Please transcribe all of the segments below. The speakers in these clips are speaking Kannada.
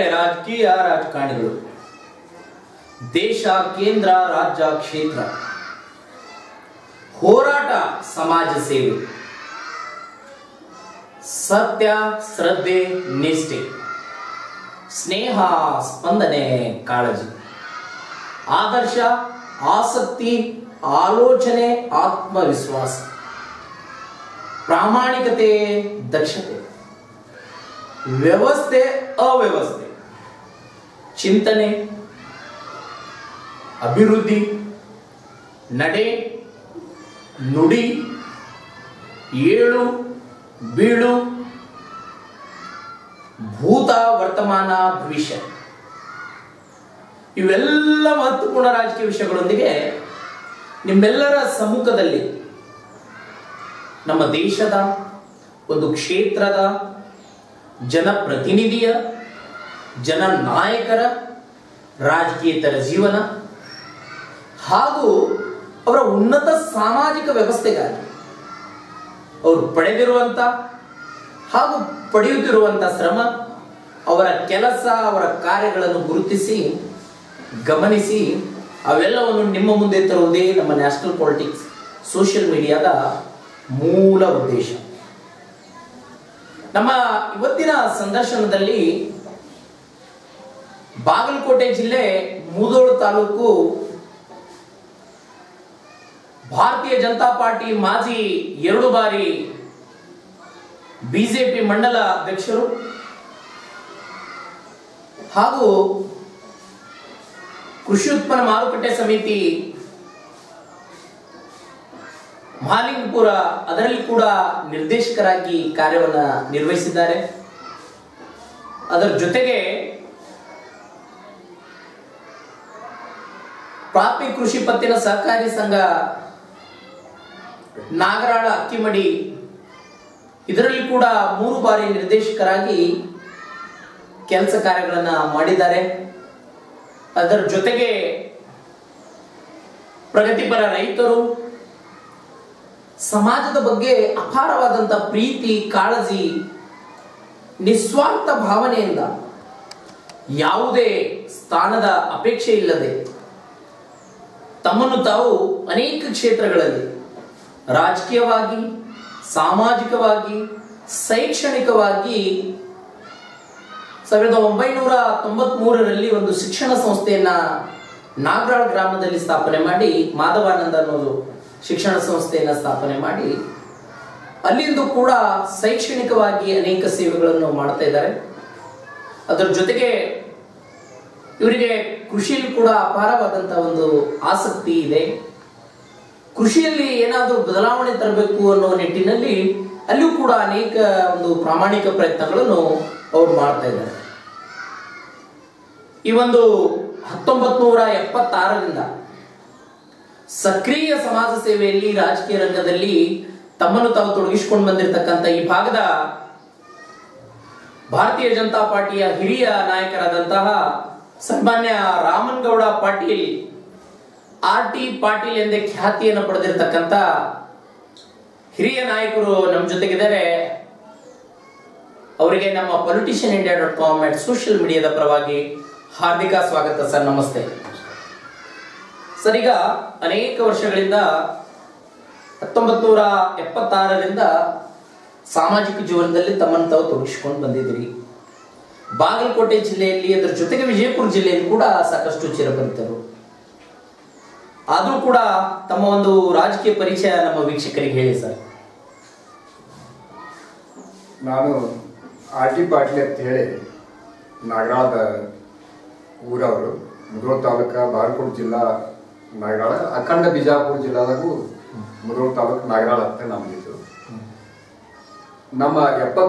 ರಾಜಕೀಯ ರಾಜಕಾರಣಿಗಳು ದೇಶ ಕೇಂದ್ರ ರಾಜ್ಯ ಕ್ಷೇತ್ರ ಹೋರಾಟ ಸಮಾಜ ಸೇವೆ ಸತ್ಯ ಶ್ರದ್ಧೆ ನಿಷ್ಠೆ ಸ್ನೇಹ ಸ್ಪಂದನೆ ಕಾಳಜಿ ಆದರ್ಶ ಆಸಕ್ತಿ ಆಲೋಚನೆ ಆತ್ಮವಿಶ್ವಾಸ ಪ್ರಾಮಾಣಿಕತೆ ದಕ್ಷತೆ ವ್ಯವಸ್ಥೆ ಅವ್ಯವಸ್ಥೆ ಚಿಂತನೆ ಅಭಿವೃದ್ಧಿ ನಡೆ ನುಡಿ ಏಳು ಬೀಳು ಭೂತ ವರ್ತಮಾನ ಭವಿಷ್ಯ ಇವೆಲ್ಲ ಮಹತ್ವಪೂರ್ಣ ರಾಜಕೀಯ ವಿಷಯಗಳೊಂದಿಗೆ ನಿಮ್ಮೆಲ್ಲರ ಸಮ್ಮುಖದಲ್ಲಿ ನಮ್ಮ ದೇಶದ ಒಂದು ಕ್ಷೇತ್ರದ ಜನಪ್ರತಿನಿಧಿಯ ಜನನಾಯಕರ ರಾಜಕೀಯೇತರ ಜೀವನ ಹಾಗೂ ಅವರ ಉನ್ನತ ಸಾಮಾಜಿಕ ವ್ಯವಸ್ಥೆಗಾಗಿ ಅವರು ಪಡೆದಿರುವಂಥ ಹಾಗೂ ಪಡೆಯುತ್ತಿರುವಂಥ ಶ್ರಮ ಅವರ ಕೆಲಸ ಅವರ ಕಾರ್ಯಗಳನ್ನು ಗುರುತಿಸಿ ಗಮನಿಸಿ ಅವೆಲ್ಲವನ್ನು ನಿಮ್ಮ ಮುಂದೆ ತರುವುದೇ ನಮ್ಮ ನ್ಯಾಷನಲ್ ಪಾಲಿಟಿಕ್ಸ್ ಸೋಷಿಯಲ್ ಮೀಡಿಯಾದ ಮೂಲ ಉದ್ದೇಶ. ನಮ್ಮ ಇವತ್ತಿನ ಸಂದರ್ಶನದಲ್ಲಿ ಬಾಗಲಕೋಟೆ ಜಿಲ್ಲೆ ಮುಧೋಳ ತಾಲೂಕು ಭಾರತೀಯ ಜನತಾ ಪಾರ್ಟಿ ಮಾಜಿ 2 ಬಾರಿ ಬಿಜೆಪಿ ಮಂಡಲ ಅಧ್ಯಕ್ಷರು ಹಾಗೂ ಕೃಷಿ ಉತ್ಪನ್ನ ಮಾರುಕಟ್ಟೆ ಸಮಿತಿ ಮಹಾಲಿಂಗಪುರ ಅದರಲ್ಲಿ ಕೂಡ ನಿರ್ದೇಶಕರಾಗಿ ಕಾರ್ಯವನ್ನ ನಿರ್ವಹಿಸಿದ್ದಾರೆ. ಅದರ ಜೊತೆಗೆ ಪ್ರಾಥಮಿಕ ಕೃಷಿ ಪತ್ತಿನ ಸಹಕಾರಿ ಸಂಘ ನಾಗರಾಳ ಅಕ್ಕಿಮಡಿ ಇದರಲ್ಲಿ ಕೂಡ 3 ಬಾರಿ ನಿರ್ದೇಶಕರಾಗಿ ಕೆಲಸ ಕಾರ್ಯಗಳನ್ನ ಮಾಡಿದ್ದಾರೆ. ಅದರ ಜೊತೆಗೆ ಪ್ರಗತಿಪರ ರೈತರು ಸಮಾಜದ ಬಗ್ಗೆ ಅಪಾರವಾದಂತ ಪ್ರೀತಿ ಕಾಳಜಿ ನಿಸ್ವಾರ್ಥ ಭಾವನೆಯಿಂದ ಯಾವುದೇ ಸ್ಥಾನದ ಅಪೇಕ್ಷೆ ಇಲ್ಲದೆ ತಮ್ಮನ್ನು ತಾವು ಅನೇಕ ಕ್ಷೇತ್ರಗಳಲ್ಲಿ ರಾಜಕೀಯವಾಗಿ ಸಾಮಾಜಿಕವಾಗಿ ಶೈಕ್ಷಣಿಕವಾಗಿ 1993ರಲ್ಲಿ ಒಂದು ಶಿಕ್ಷಣ ಸಂಸ್ಥೆಯನ್ನ ನಾಗರಾಳ ಗ್ರಾಮದಲ್ಲಿ ಸ್ಥಾಪನೆ ಮಾಡಿ ಮಾಧವಾನಂದ ಅನ್ನೋದು ಶಿಕ್ಷಣ ಸಂಸ್ಥೆಯನ್ನ ಸ್ಥಾಪನೆ ಮಾಡಿ ಅಲ್ಲಿಂದ ಕೂಡ ಶೈಕ್ಷಣಿಕವಾಗಿ ಅನೇಕ ಸೇವೆಗಳನ್ನು ಮಾಡ್ತಾ ಇದ್ದಾರೆ. ಅದರ ಜೊತೆಗೆ ಇವರಿಗೆ ಕೃಷಿಯಲ್ಲಿ ಕೂಡ ಅಪಾರವಾದಂತಹ ಒಂದು ಆಸಕ್ತಿ ಇದೆ. ಕೃಷಿಯಲ್ಲಿ ಏನಾದರೂ ಬದಲಾವಣೆ ತರಬೇಕು ಅನ್ನೋ ನಿಟ್ಟಿನಲ್ಲಿ ಅಲ್ಲಿಯೂ ಕೂಡ ಅನೇಕ ಒಂದು ಪ್ರಾಮಾಣಿಕ ಪ್ರಯತ್ನಗಳನ್ನು ಅವರು ಮಾಡ್ತಾ ಇದ್ದಾರೆ. ಈ ಒಂದು 1976ರಿಂದ ಸಕ್ರಿಯ ಸಮಾಜ ಸೇವೆಯಲ್ಲಿ ರಾಜಕೀಯ ರಂಗದಲ್ಲಿ ತಮ್ಮನ್ನು ತಾವು ತೊಡಗಿಸಿಕೊಂಡು ಬಂದಿರತಕ್ಕಂಥ ಈ ಭಾಗದ ಭಾರತೀಯ ಜನತಾ ಪಾರ್ಟಿಯ ಹಿರಿಯ ನಾಯಕರಾದಂತಹ ಸನ್ಮಾನ್ಯ ರಾಮನಗೌಡ ಪಾಟೀಲ್ RT ಪಾಟೀಲ್ ಎಂದೇ ಖ್ಯಾತಿಯನ್ನು ಪಡೆದಿರತಕ್ಕಂಥ ಹಿರಿಯ ನಾಯಕರು ನಮ್ಮ ಜೊತೆಗಿದ್ದಾರೆ. ಅವರಿಗೆ ನಮ್ಮ politicianindia.com ಸೋಷಿಯಲ್ ಮೀಡಿಯಾದ ಪರವಾಗಿ ಹಾರ್ದಿಕ ಸ್ವಾಗತ ಸರ್. ನಮಸ್ತೆ ಸರ್. ಈಗ ಅನೇಕ ವರ್ಷಗಳಿಂದ 1976ರಿಂದ ಸಾಮಾಜಿಕ ಜೀವನದಲ್ಲಿ ತಮ್ಮನ್ನು ತಾವು ತೊಡಗಿಸಿಕೊಂಡು ಬಂದಿದ್ದೀರಿ. ಬಾಗಲಕೋಟೆ ಜಿಲ್ಲೆಯಲ್ಲಿ ಅದರ ಜೊತೆಗೆ ವಿಜಯಪುರ ಜಿಲ್ಲೆಯಲ್ಲಿ ಕೂಡ ಸಾಕಷ್ಟು ಚಿರಪರಿತರು. ಆದರೂ ಕೂಡ ತಮ್ಮ ಒಂದು ರಾಜಕೀಯ ಪರಿಚಯ ನಮ್ಮ ವೀಕ್ಷಕರಿಗೆ ಹೇಳಿ ಸರ್. ನಾನು RT ಪಾಟೀಲ್ ಅಂತ ಹೇಳಿ ನಾಗರಾಳದ ಊರವರು, ಮುಧೋಳ ತಾಲೂಕು, ಬಾಗಲಕೋಟೆ ಜಿಲ್ಲಾ ನಾಗರಾಳ, ಅಖಂಡ ಬಿಜಾಪುರ ಜಿಲ್ಲಾದಾಗೂ ಮುಧೋಳ ತಾಲೂಕು ನಾಗರಾಳ ಅಂತ ನಮ್ಮದಿತ್ತು. ನಮ್ಮ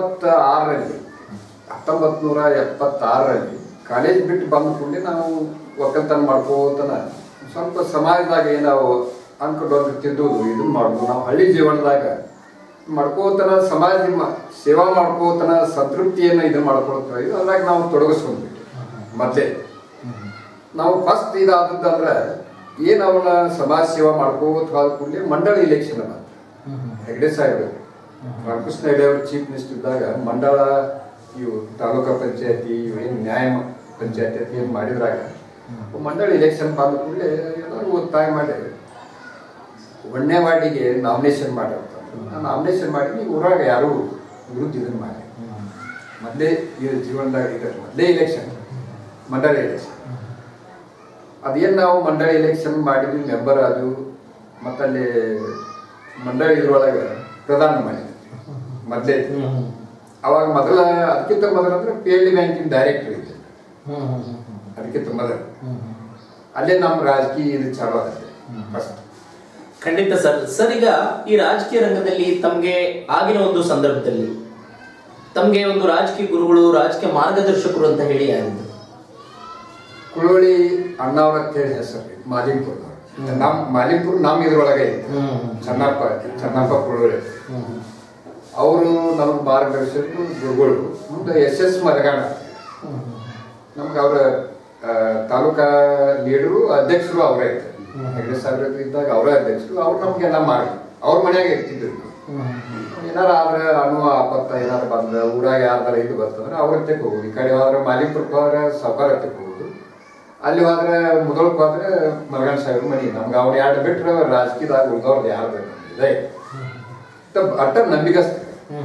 1976ರಲ್ಲಿ ಕಾಲೇಜ್ ಬಿಟ್ಟು ಬಂದ ಕೂಡಲೇ ನಾವು ಒಕ್ಕಲ್ತನ ಮಾಡ್ಕೋತನ ಸ್ವಲ್ಪ ಸಮಾಜದಾಗ ನಾವು ಅಂಕಡೊಂದು ತಿದ್ದೋದು ಇದನ್ನು ಮಾಡೋದು. ನಾವು ಹಳ್ಳಿ ಜೀವನದಾಗ ಮಾಡ್ಕೋತನ ಸಮಾಜ ಸೇವಾ ಮಾಡ್ಕೋತನ ಸಂತೃಪ್ತಿಯನ್ನು ಇದನ್ನು ಮಾಡ್ಕೊಳ್ತಾ ಇದ್ವಿ. ಅದ್ರಾಗ ನಾವು ತೊಡಗಿಸ್ಕೊಂಡ್ಬಿಟ್ಟು ಮೊದಲೇ ನಾವು ಫಸ್ಟ್ ಇದಾದದ್ದಂದ್ರೆ ಏನು ಅವನ ಸಮಾಜ ಸೇವಾ ಮಾಡ್ಕೋತ ಹೋದ ಕೂಡಲೇ ಮಂಡಳ ಇಲೆಕ್ಷನ್ ಬಂತು. ಹೆಗ್ಡೆ ಸಾಹೇಬರು ರಾಮಕೃಷ್ಣ ಹೆಗಡೆ ಅವರು ಚೀಫ್ ಮಿನಿಸ್ಟರ್ ಇದ್ದಾಗ ಮಂಡಳ ಇವು ತಾಲೂಕಾ ಪಂಚಾಯತಿ ಇವು ಏನು ನ್ಯಾಯ ಪಂಚಾಯತಿ ಅಂತ ಏನು ಮಾಡಿದ್ರಾಗ ಮಂಡಳಿ ಎಲೆಕ್ಷನ್ ಬಂದ ಕೂಡಲೇ ಎಲ್ಲರೂ ಒತ್ತಾಯ ಮಾಡಿ 1ನೇ ವಾರ್ಡಿಗೆ ನಾಮಿನೇಷನ್ ಮಾಡಿರ್ತಾರೆ. ನಾಮಿನೇಷನ್ ಮಾಡಿ ಊರಾಗ ಯಾರು ವಿರುದ್ಧ ಇದನ್ನು ಮಾಡಿ ಮೊದಲೇ ಜೀವನದಾಗ ಇದೆ ಮೊದಲೇ ಎಲೆಕ್ಷನ್ ಮಂಡಳಿ ಎಲೆಕ್ಷನ್ ಅದೇನು ನಾವು ಮಂಡಳಿ ಎಲೆಕ್ಷನ್ ಮಾಡಿದ್ವಿ ಮೆಂಬರ್ ಅದು ಮತ್ತಲ್ಲಿ ಮಂಡಳಿ ಇದ್ರೊಳಗೆ ಪ್ರಧಾನ ಮಾಡಿದ್ವಿ ಮೊದಲೇ. ಅವಾಗ ಅದಕ್ಕಿಂತ ಮೊದಲು ಅಂದ್ರೆ PLD ಬ್ಯಾಂಕಿನ ಡೈರೆಕ್ಟರ್ ಇದ್ದೆ ಅದಕ್ಕಿಂತ ಮೊದಲು ಅಲ್ಲೇ ನಮ್ಮ ರಾಜಕೀಯ ಇದು ಚಾಲು ಆಗುತ್ತೆ ಫಸ್ಟ್. ಖಂಡಿತ ಸರ್ ಈಗ ಈ ರಾಜಕೀಯ ರಂಗದಲ್ಲಿ ತಮ್ಗೆ ಆಗಿನ ಒಂದು ಸಂದರ್ಭದಲ್ಲಿ ತಮ್ಗೆ ಒಂದು ರಾಜಕೀಯ ಗುರುಗಳು ರಾಜಕೀಯ ಮಾರ್ಗದರ್ಶಕರು ಅಂತ ಹೇಳಿ ಯಾರಿದ್ರು? ಕುಳೋಳಿ ಅಣ್ಣವ್ರ ಅಂತ ಹೇಳಿ ಹೆಸರು ಮಾಲಿಂಪುರ ನಮ್ಮ ಇದ್ರೊಳಗೆ ಚೆನ್ನಪ್ಪ ಕುಳೋಳಿ ಅವರು ನಮ್ಗೆ ಮಾರ್ಗದರ್ಶಕರು ಗುರುಗಳು. ಮುಂದೆ SS ಮರಗಾಣ ನಮ್ಗೆ ಅವರ ತಾಲೂಕಾ ಲೀಡರು ಅಧ್ಯಕ್ಷರು ಅವರೇ ಇದ್ದಾರೆ. ಹೆಗಡೆ ಸಾಹೇಬ್ರು ಇದ್ದಾಗ ಅವರೇ ಅಧ್ಯಕ್ಷರು. ಅವ್ರು ನಮ್ಗೆಲ್ಲ ಮಾಡಿ ಅವ್ರ ಮನ್ಯಾಗ ಇರ್ತಿದ್ರು. ಏನಾರ ಆದ್ರೆ ಆಪತ್ತ ಏನಾರ ಬಂದ್ರೆ ಊರಾಗ ಯಾರ್ದಾರ ಇದು ಬರ್ತಂದ್ರೆ ಅವ್ರ ಹತ್ತಕ್ಕೆ ಹೋಗುದು. ಈ ಕಡೆ ಹೋದ್ರೆ ಮಾಲಿಂಪುರಕ್ಕೆ ಹೋದ್ರೆ ಸಾವುಕಾರ ಹತ್ತಕ್ಕೆ ಹೋಗುದು. ಅಲ್ಲಿ ಹೋದ್ರೆ ಮುದೋಳಕ್ಕೆ ಹೋದ್ರೆ ಮರಗಾಣ ಸಾಹೇಬ್ರು ಮನಿ. ನಮ್ಗೆ ಅವ್ರು ಎರಡು ಬಿಟ್ರೆ ರಾಜಕೀಯದಾಗ ಉಳಿದವ್ರದ್ದು ಯಾರ್ದು ಇದೆ ಅಟ್ಟ ನಂಬಿಕಸ್ತ.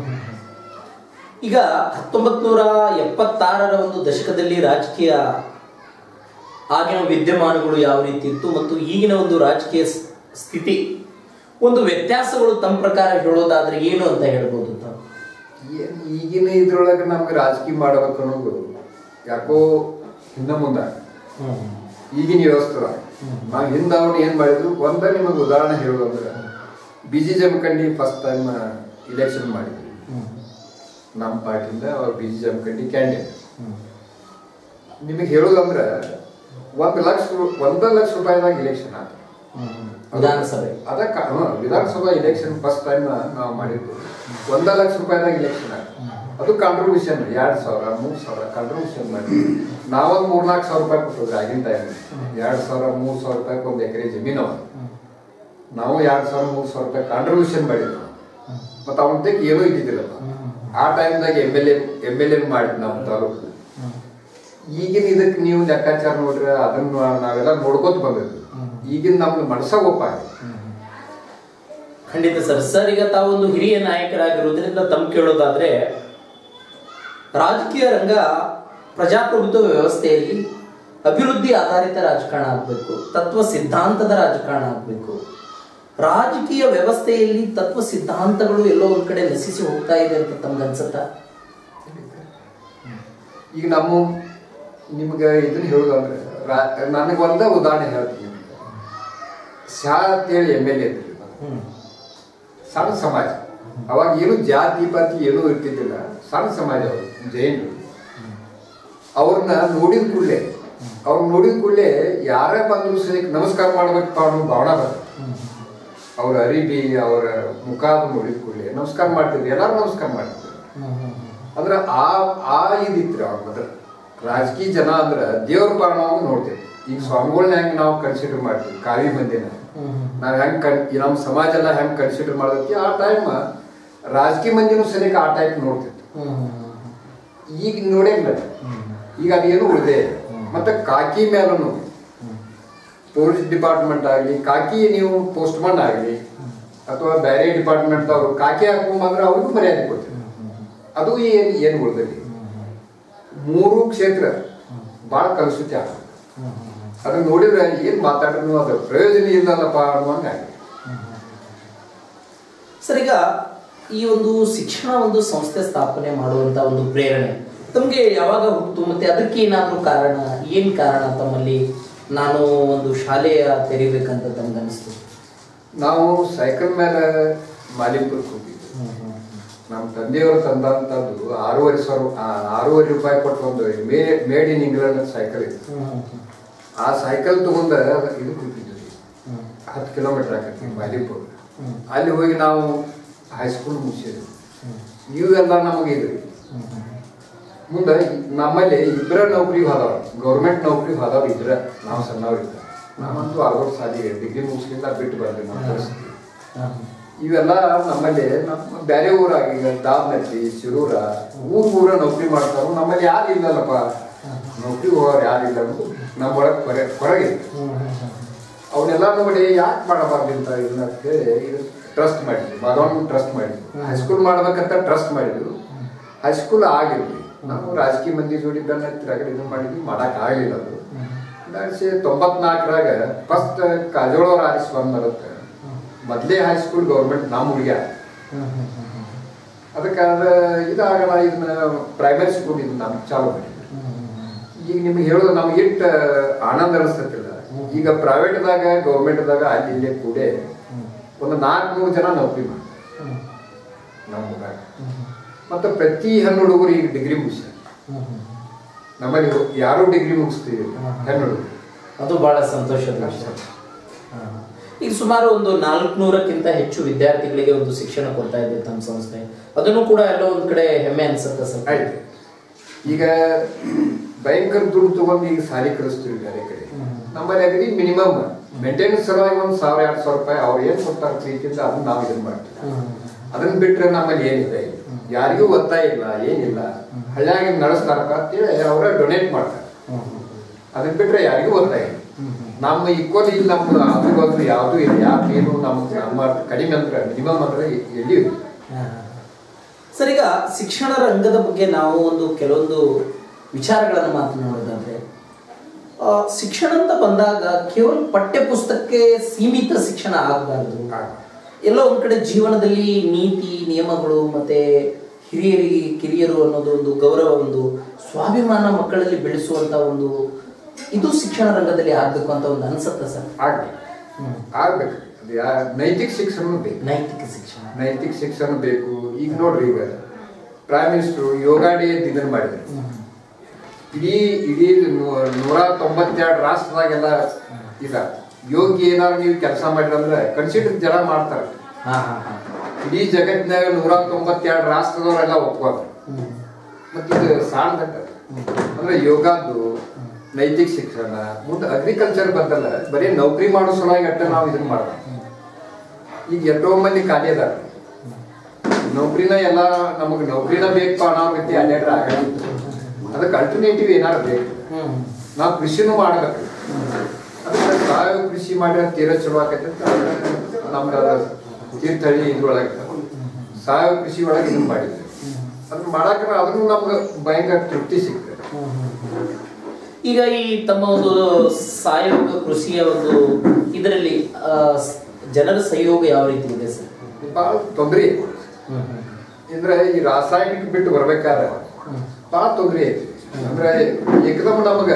ಈಗ 1976ರ ಒಂದು ದಶಕದಲ್ಲಿ ರಾಜಕೀಯ ಆಗಿನ ವಿದ್ಯಮಾನಗಳು ಯಾವ ರೀತಿ ಇತ್ತು ಮತ್ತು ಈಗಿನ ಒಂದು ರಾಜಕೀಯ ಸ್ಥಿತಿ ಒಂದು ವ್ಯತ್ಯಾಸಗಳು ತಮ್ಮ ಪ್ರಕಾರ ಹೇಳೋದಾದ್ರೆ ಏನು ಅಂತ ಹೇಳ್ಬೋದು ತಾವು? ಈಗಿನ ಇದ್ರೊಳಗೆ ನಮ್ಗೆ ರಾಜಕೀಯ ಮಾಡ್ಬೇಕು ಅನ್ನೋದು ಯಾಕೋ ಹಿಂದೆ ಮುಂದೆ ಈಗಿನ ವ್ಯವಸ್ಥೆ ನಾವು ಹಿಂದೆ ಅವ್ನು ಏನ್ ಮಾಡಿದ್ರು ಒಂದ ನಿಮಗೆ ಉದಾಹರಣೆ ಹೇಳೋದಂದ್ರೆ BG Jamkhandi first time election ಮಾಡಿದ್ರು ನಮ್ಮ ಪಾರ್ಟಿಯಿಂದ ಅವ್ರು BG ಜಮಖಂಡಿ ಕ್ಯಾಂಡಿಡೇಟ್. ನಿಮಗೆ ಹೇಳೋದಂದ್ರೆ 1 ಲಕ್ಷ ರೂಪಾಯಿದಾಗ ಇಲೆಕ್ಷನ್ ಆಯ್ತು ವಿಧಾನಸಭೆ. ವಿಧಾನಸಭಾ ಇಲೆಕ್ಷನ್ ಫಸ್ಟ್ ಟೈಮ್ ನಾವು ಮಾಡಿದ್ದು 1 ಲಕ್ಷ ರೂಪಾಯಿದಾಗ ಇಲೆಕ್ಷನ್ ಆಯ್ತು. ಅದು ಕಾಂಟ್ರಿಬ್ಯೂಷನ್ 2,000 3,000 ಕಾಂಟ್ರಿಬ್ಯೂಷನ್ ಮಾಡಿ ನಾವೊಂದು 3-4 ಸಾವಿರ ರೂಪಾಯಿ ಕೊಟ್ಟಿದ್ರಿ ಆಗಿನ ಟೈಮ್. 2,000-3,000 ರೂಪಾಯಿಗೆ ಒಂದು ಎಕರೆ ಜಮೀನು ಅವ. ನಾವು 2,000-3,000 ರೂಪಾಯಿ ಕಾಂಟ್ರಿಬ್ಯೂಷನ್ ಮಾಡಿದ್ವಿ. ಮತ್ತು ಅವನ ಏನೂ ಇದ್ದಿದ್ದಿಲ್ಲಪ್ಪ ಆ ಟೈಮ್ದಾಗ ಎಮ್ ಎಲ್ ಎ ಮಾಡಿದ್ವಿ ನಮ್ಮ ತಾಲೂಕು. ಈಗಿನ ಇದಕ್ಕೆ ನೀವು ಲೆಕ್ಕಾಚಾರ ನೋಡ್ರಿ ಅದನ್ನ ನಾವೆಲ್ಲ ನೋಡ್ಕೋತ ಬಂದಿದ್ವಿ. ಈಗಿನ ನಮ್ದು ಮನಸ್ಸಾಗ ಒಪ್ಪಾಗ. ಖಂಡಿತ ಸರ್ ಈಗ ತಾವೊಂದು ಹಿರಿಯ ನಾಯಕರಾಗಿರೋದ್ರಿಂದ ತಮ್ಮ ಕೇಳೋದಾದ್ರೆ ರಾಜಕೀಯ ರಂಗ ಪ್ರಜಾಪ್ರಭುತ್ವ ವ್ಯವಸ್ಥೆಯಲ್ಲಿ ಅಭಿವೃದ್ಧಿ ಆಧಾರಿತ ರಾಜಕಾರಣ ಆಗಬೇಕು, ತತ್ವ ಸಿದ್ಧಾಂತದ ರಾಜಕಾರಣ ಆಗಬೇಕು. ರಾಜಕೀಯ ವ್ಯವಸ್ಥೆಯಲ್ಲಿ ತತ್ವ ಸಿದ್ಧಾಂತಗಳು ಎಲ್ಲೋ ಒಂದ್ ಕಡೆ ನಶಿಸಿ ಹೋಗ್ತಾ ಇದೆ ಅಂತ ತಮ್ಗೆ ಅನ್ಸುತ್ತಾ? ಈಗ ನಿಮ್ಗೆ ಇದನ್ನ ಹೇಳುದಂದ್ರೆ ನನಗೆ ಒಂದ ಉದಾಹರಣೆ ಹೇಳ್ತೀನಿ. ಶಾ ಅಂತೇಳಿ MLA ಇದ್ರಿ, ಸಣ್ಣ ಸಮಾಜ. ಅವಾಗ ಏನು ಜಾತಿ ಪಾತಿ ಏನೂ ಇರ್ತಿದ್ದಿಲ್ಲ, ಸಣ್ಣ ಸಮಾಜ ಅವರು ಜೈನರು. ಅವ್ರನ್ನ ನೋಡಿದ ಕೂಡಲೇ ಯಾರೇ ಬಂದ್ರು ಸರಿ ನಮಸ್ಕಾರ ಮಾಡ್ಬೇಕಪ್ಪ ಅನ್ನೋ ಭಾವನೆ ಬರ್ತದೆ. ಅವ್ರ ಅರಿಬಿ ಅವರ ಮುಖ ನೋಡಿದ ಕೂಡಲೇ ನಮಸ್ಕಾರ ಮಾಡ್ತಿದ್ರು, ಎಲ್ಲಾರು ನಮಸ್ಕಾರ ಮಾಡ್ತಿದ್ರು. ಅಂದ್ರೆ ಆ ಇದಿತ್ರಿ ಅವ್ರ ಮೊದಲು. ರಾಜಕೀಯ ಜನ ಅಂದ್ರೆ ದೇವ್ರ ಪಾರಣವಾಗ ನೋಡ್ತೇವೆ. ಈಗ ಸ್ವಾಮಿಗಳನ್ನ ಹೆಂಗ್ ನಾವು ಕನ್ಸಿಡರ್ ಮಾಡ್ತೀವಿ, ಕಾವಿ ಮಂದಿನ ನಾವ್ ಹೆಂಗ್ ನಮ್ಮ ಸಮಾಜ ಎಲ್ಲ ಹೆಂಗ್ ಕನ್ಸಿಡರ್ ಮಾಡತ್ತಿ ಆ ಟೈಮ್ ರಾಜಕೀಯ ಮಂದಿನೂ ಸರಿಯಾಗಿ ಆ ಟೈಪ್ ನೋಡ್ತಿತ್ತು. ಈಗ ನೋಡೇಲ್ಲ, ಈಗ ಅದೇನು ಉಳಿದೆ. ಮತ್ತೆ ಕಾಕಿ ಮೇಲೂ ಪೊಲೀಸ್ ಡಿಪಾರ್ಟ್ಮೆಂಟ್ ಆಗಲಿ, ಕಾಕಿ ನೀವು ಪೋಸ್ಟ್ ಮನ್ ಆಗಲಿ ಅಥವಾ ಬೇರೆ ಡಿಪಾರ್ಟ್ಮೆಂಟ್ ಅವರು ಕಾಕಿ ಹಾಕೊಂಬಂದ್ರೆ ಅವ್ರಿಗೂ ಮರ್ಯಾದೆ ಕೊಡ್ತೀವಿ. ಅದು ಏನು ಉಳಿದಲ್ಲಿ 3 ಕ್ಷೇತ್ರ ಭಾಳ ಕಲಸುತ್ತೆ ಆಗ. ಅದನ್ನ ನೋಡಿದ್ರೆ ಏನ್ ಮಾತಾಡಿದ್ರು ಅದು ಪ್ರಯೋಜನ ಇಲ್ಲಲ್ಲಪ್ಪ ಅನ್ನುವಂಗ. ಸರ್ ಈಗ ಈ ಒಂದು ಶಿಕ್ಷಣ ಒಂದು ಸಂಸ್ಥೆ ಸ್ಥಾಪನೆ ಮಾಡುವಂತ ಒಂದು ಪ್ರೇರಣೆ ತಮ್ಗೆ ಯಾವಾಗ ಹುಟ್ಟಿತು? ಮತ್ತೆ ಅದಕ್ಕೆ ಏನಾದ್ರೂ ಕಾರಣ, ಏನ್ ಕಾರಣ ತಮ್ಮಲ್ಲಿ ನಾನು ಒಂದು ಶಾಲೆಯ ತೆರಿಬೇಕಂತ ತಮ್ಗೆ ಅನಿಸ್ತು? ನಾವು ಸೈಕಲ್ ಮೇಲೆ ಮಾಲಿಂಪುರಕ್ಕೆ ಹೋಗಿದ್ವಿ. ನಮ್ಮ ತಂದೆಯವರು ತಂದಂತದ್ದು 6,500 ರೂಪಾಯಿ ಕೊಟ್ಟು ಒಂದು ಮೇಡ್ ಇನ್ ಇಂಗ್ಲೆಂಡ್ ಸೈಕಲ್ ಇತ್ತು. ಆ ಸೈಕಲ್ ತಗೊಂಡ ಇದು ಹೋಗಿದ್ವಿ, 10 ಕಿಲೋಮೀಟರ್ ಆಗತ್ತೆ ಮಾಲಿಂಪುರ. ಅಲ್ಲಿ ಹೋಗಿ ನಾವು ಹೈಸ್ಕೂಲ್ ಮುಗಿಸಿದ್ವಿ. ಇವೆಲ್ಲ ನಮಗಿದ್ರಿ. ಮುಂದೆ ನಮ್ಮಲ್ಲಿ 2 ನೌಕರಿ ಹೋದವ್ರು, ಗೌರ್ಮೆಂಟ್ ನೌಕರಿ ಹೋದವ್ರು ಇದ್ರೆ ನಾವು ಸಣ್ಣವ್ರಿದ್ದ. ನಾವಂತೂ 60 ಸಾಲಿ ಡಿಗ್ರಿ ಮುಗಿಸ್ಲಿಲ್ಲ, ಬಿಟ್ಟು ಬಂದ್ವಿ ನಮ್ಮ ಪರಿಸ್ಥಿತಿ. ಇವೆಲ್ಲ ನಮ್ಮಲ್ಲಿ ನಮ್ಮ ಬೇರೆ ಊರಾಗ ಈಗ ದಾವನಟ್ಟಿ ಶಿರೂರ ಊರ ನೌಕರಿ ಮಾಡ್ತಾರೋ ನಮ್ಮಲ್ಲಿ ಯಾರು ಇಲ್ಲಲ್ಲಪ್ಪ, ನೌಕರಿ ಹೋಗೋರು ಯಾರಿಲ್ಲ ಅನ್ನೋದು ನಮ್ಮೊಳಗೆ ಹೊರಗೆ ಅವನ್ನೆಲ್ಲ ನೋಡಿ ಯಾಕೆ ಮಾಡಬಾರ್ದಿಂತ ಇದನ್ನ ಟ್ರಸ್ಟ್ ಮಾಡಿದ್ವಿ, ಭಗವಾನ್ ಟ್ರಸ್ಟ್ ಮಾಡಿದ್ವಿ. ಹೈಸ್ಕೂಲ್ ಮಾಡ್ಬೇಕಂತ ಟ್ರಸ್ಟ್ ಮಾಡಿದ್ವಿ. ಹೈಸ್ಕೂಲ್ ಆಗಿರ್ಲಿ, ನಾವು ರಾಜಕೀಯ ಮಂದಿ ಜೋಡಿ ಬೆನ್ನ ಹತ್ತಿರ ಇದು ಮಾಡಿದ್ವಿ, ಮಾಡಕ್ ಆಗಲಿಲ್ಲ. ಅದು 1994ರಾಗ ಫಸ್ಟ್ ಕಾಜೋಳವ್ರ ಆರಿಸಿ ಬಂದ್ಬರುತ್ತೆ. ಮೊದಲೇ ಹೈಸ್ಕೂಲ್ ಗೌರ್ಮೆಂಟ್ ನಮ್ಮ ಹುಡುಗ, ಅದಕ್ಕೆ ಇದಾಗಲ್ಲ, ಇದನ್ನ ಪ್ರೈಮರಿ ಸ್ಕೂಲ್ ಇದು ನಮ್ಗೆ ಚಾಲು ಮಾಡಿದ್ವಿ. ಈಗ ನಿಮ್ಗೆ ಹೇಳೋದು ನಮ್ಗೆ ಇಟ್ಟು ಆನಂದ ಅನಿಸ್ತತಿಲ್ಲ. ಈಗ ಪ್ರೈವೇಟ್ದಾಗ ಗೌರ್ಮೆಂಟ್ದಾಗ ಅಲ್ಲಿ ಇಲ್ಲೇ ಕೂಡ ಒಂದು 400 ಜನ ನೌಕರಿ ಮಾಡ್ತಾರೆ ನಮ್ಮ ಊರಾಗ. ಮತ್ತು ಪ್ರತಿ ಹೆಣ್ಣು ಹುಡುಗರು ಈಗ ಡಿಗ್ರಿ ಮುಗಿಸ್ಯಾರ. ನಮ್ಮಲ್ಲಿ ಯಾರು ಡಿಗ್ರಿ ಮುಗಿಸ್ತೀವಿ ಹೆಣ್ಣು ಹುಡುಗರು, ಅದು ಬಹಳ ಸಂತೋಷದ ವಿಷಯ. ಈಗ ಸುಮಾರು ಒಂದು 400ಕ್ಕಿಂತ ಹೆಚ್ಚು ವಿದ್ಯಾರ್ಥಿಗಳಿಗೆ ಒಂದು ಶಿಕ್ಷಣ ಕೊಡ್ತಾ ಇದೆ ತಮ್ಮ ಸಂಸ್ಥೆ. ಅದನ್ನು ಕೂಡ ಎಲ್ಲೋ ಒಂದ್ ಕಡೆ ಹೆಮ್ಮೆ ಅನ್ಸುತ್ತೆ ಸರ್. ಆಯ್ತು, ಈಗ ಭಯಂಕರ ದುಡ್ಡು ತಗೊಂಡು ಈಗ ಸಾಲಿ ಕಲಿಸ್ತೀವಿ ಬೇರೆ ಕಡೆ. ನಮ್ಮಲ್ಲಿ ಅಗದಿ ಮಿನಿಮಮ್ ಮೇಂಟೆನೆನ್ಸ್ ಸಲುವಾಗಿ 1000-2000 ರೂಪಾಯಿ ಅವ್ರು ಏನ್ ಕೊಡ್ತಾರೆ ಪ್ರೀತಿಯಿಂದ ಅದನ್ನ ನಾವು ಇದನ್ನ ಮಾಡ್ತೀವಿ. ಅದನ್ನ ಬಿಟ್ರೆ ನಮ್ಮಲ್ಲಿ ಏನಿದೆ, ಯಾರಿಗೂ ಒತ್ತಾಯ ಇಲ್ಲ, ಏನಿಲ್ಲ. ಹಳ್ಳಿಯಾಗಿ ನಡೆಸ್ತಾರಪ್ಪ ಅಂತೇಳಿ ಅವರ ಡೊನೇಟ್ ಮಾಡ್ತಾರೆ. ಅದನ್ನ ಬಿಟ್ರೆ ಯಾರಿಗೂ ಒತ್ತಾಯ ಇಲ್ಲ. ನಮ್ಮ ಈಕ್ವಲ್ ಇಲ್ಲಿ ನಮ್ಮ ಅದು ಯಾವುದು ಇಲ್ಲ, ಯಾಕೇನು ನಮ್ಮ ಕಡಿಮೆ ಅಂದ್ರೆ ಮಿನಿಮಮ್ ಅಂದ್ರೆ ಎಲ್ಲಿ ಸರ್. ಈಗ ಶಿಕ್ಷಣ ರಂಗದ ಬಗ್ಗೆ ನಾವು ಒಂದು ಕೆಲವೊಂದು ವಿಚಾರಗಳನ್ನು ಮಾತನಾಡೋದಾದ್ರೆ, ಶಿಕ್ಷಣ ಅಂತ ಬಂದಾಗ ಕೇವಲ ಪಠ್ಯ ಪುಸ್ತಕಕ್ಕೆ ಸೀಮಿತ ಶಿಕ್ಷಣ ಆಗಬಾರ್ದು. ಎಲ್ಲೋ ಒಂದ್ ಕಡೆ ಜೀವನದಲ್ಲಿ ನೀತಿ ನಿಯಮಗಳು ಮತ್ತೆ ಕಿರಿಯರು ಅನ್ನೋದು ಒಂದು ಗೌರವ, ಒಂದು ಸ್ವಾಭಿಮಾನ ಮಕ್ಕಳಲ್ಲಿ ಬೆಳೆಸುವಂತ ಒಂದು ಇದು ಶಿಕ್ಷಣ ರಂಗದಲ್ಲಿ ಆಗ್ಬೇಕು ಅಂತ ಒಂದು ಅನ್ಸುತ್ತೆ ಸರ್. ಆಗ್ಬೇಕು. ನೈತಿಕ ಶಿಕ್ಷಣ ಬೇಕು. ನೈತಿಕ ಶಿಕ್ಷಣ ಬೇಕು. ಈಗ ನೋಡ್ರಿ, ಈಗ ಪ್ರೈಮ್ ಮಿನಿಸ್ಟರ್ ಯೋಗ ಡೇ ಇದನ್ನ ಮಾಡಿದ್ರು. ಇಡೀ 192 ರಾಷ್ಟ್ರದಾಗೆಲ್ಲ ಈಗ ಯೋಗಿ ಏನಾದ್ರು ನೀವು ಕೆಲಸ ಮಾಡಿರಂದ್ರೆ ಕನ್ಸಿಡರ್ ಜನ ಮಾಡ್ತಾರೆ. ಇಡೀ ಜಗತ್ತಿನಾಗ 192 ರಾಷ್ಟ್ರದವರೆಲ್ಲ ಒಪ್ಕೋತಾರೆ. ಮತ್ತೆ ಇದು ಸಾಣದಂಟ ಅಂದ್ರೆ ಯೋಗದ್ದು ನೈತಿಕ ಶಿಕ್ಷಣ, ಮುಂದೆ ಅಗ್ರಿಕಲ್ಚರ್ ಬದಲ್ಲ ಬರೀ ನೌಕರಿ ಮಾಡೋ ಸಲುವಾಗಿ ಅಟ್ಟ ನಾವು ಇದನ್ನ ಮಾಡ್ತೀವಿ. ಈಗ ಎಷ್ಟೋ ಮಂದಿ ಖಾಲಿ ಅದಾರ, ನೌಕರಿನ ಎಲ್ಲ ನಮಗೆ ನೌಕರಿನ ಬೇಕಪ್ಪ ಅನ್ನೋಗತಿ ಅಡ್ಡಾಡ್ರೆ ಆಗಲ್ಲ. ಅದಕ್ಕೆ ಅಲ್ಟರ್ನೇಟಿವ್ ಏನಾರು ಬೇಕು. ನಾವು ಕೃಷಿನೂ ಮಾಡ್ಬೇಕು. ಅದಕ್ಕೆ ಸಾವಯವ ಕೃಷಿ ಮಾಡಿದ್ರೆ ತೀರ ಚಲೋ ಆಕೈತೆ. ನಮ್ಗೆ ತೀರ್ಥಹಳ್ಳಿ ಇದ್ರೊಳಗೆ ಸಾವಯವ ಕೃಷಿ ಒಳಗೆ ಇದನ್ನು ಮಾಡಿದ್ವಿ. ಅದನ್ನ ಮಾಡಾಕ್ರೆ ಅದನ್ನು ನಮ್ಗೆ ಭಯಂಕರ ತೃಪ್ತಿ ಸಿಗ್ತದೆ. ಈಗ ಈ ತಮ್ಮ ಒಂದು ಸಾವಯವ ಕೃಷಿಯ ಒಂದು ಇದರಲ್ಲಿ ಜನರ ಸಹಯೋಗ ಯಾವ ರೀತಿ ಇದೆ ಸರ್? ಭಾಳ ತೊಂದರೆ ಅಂದ್ರೆ ಈ ರಾಸಾಯನಿಕ ಬಿಟ್ಟು ಬರ್ಬೇಕಾದ್ರೆ ಭಾಳ ತೊಂದರೆ ಐತಿ. ಅಂದ್ರೆ ಏಕದಮ್ ನಮಗ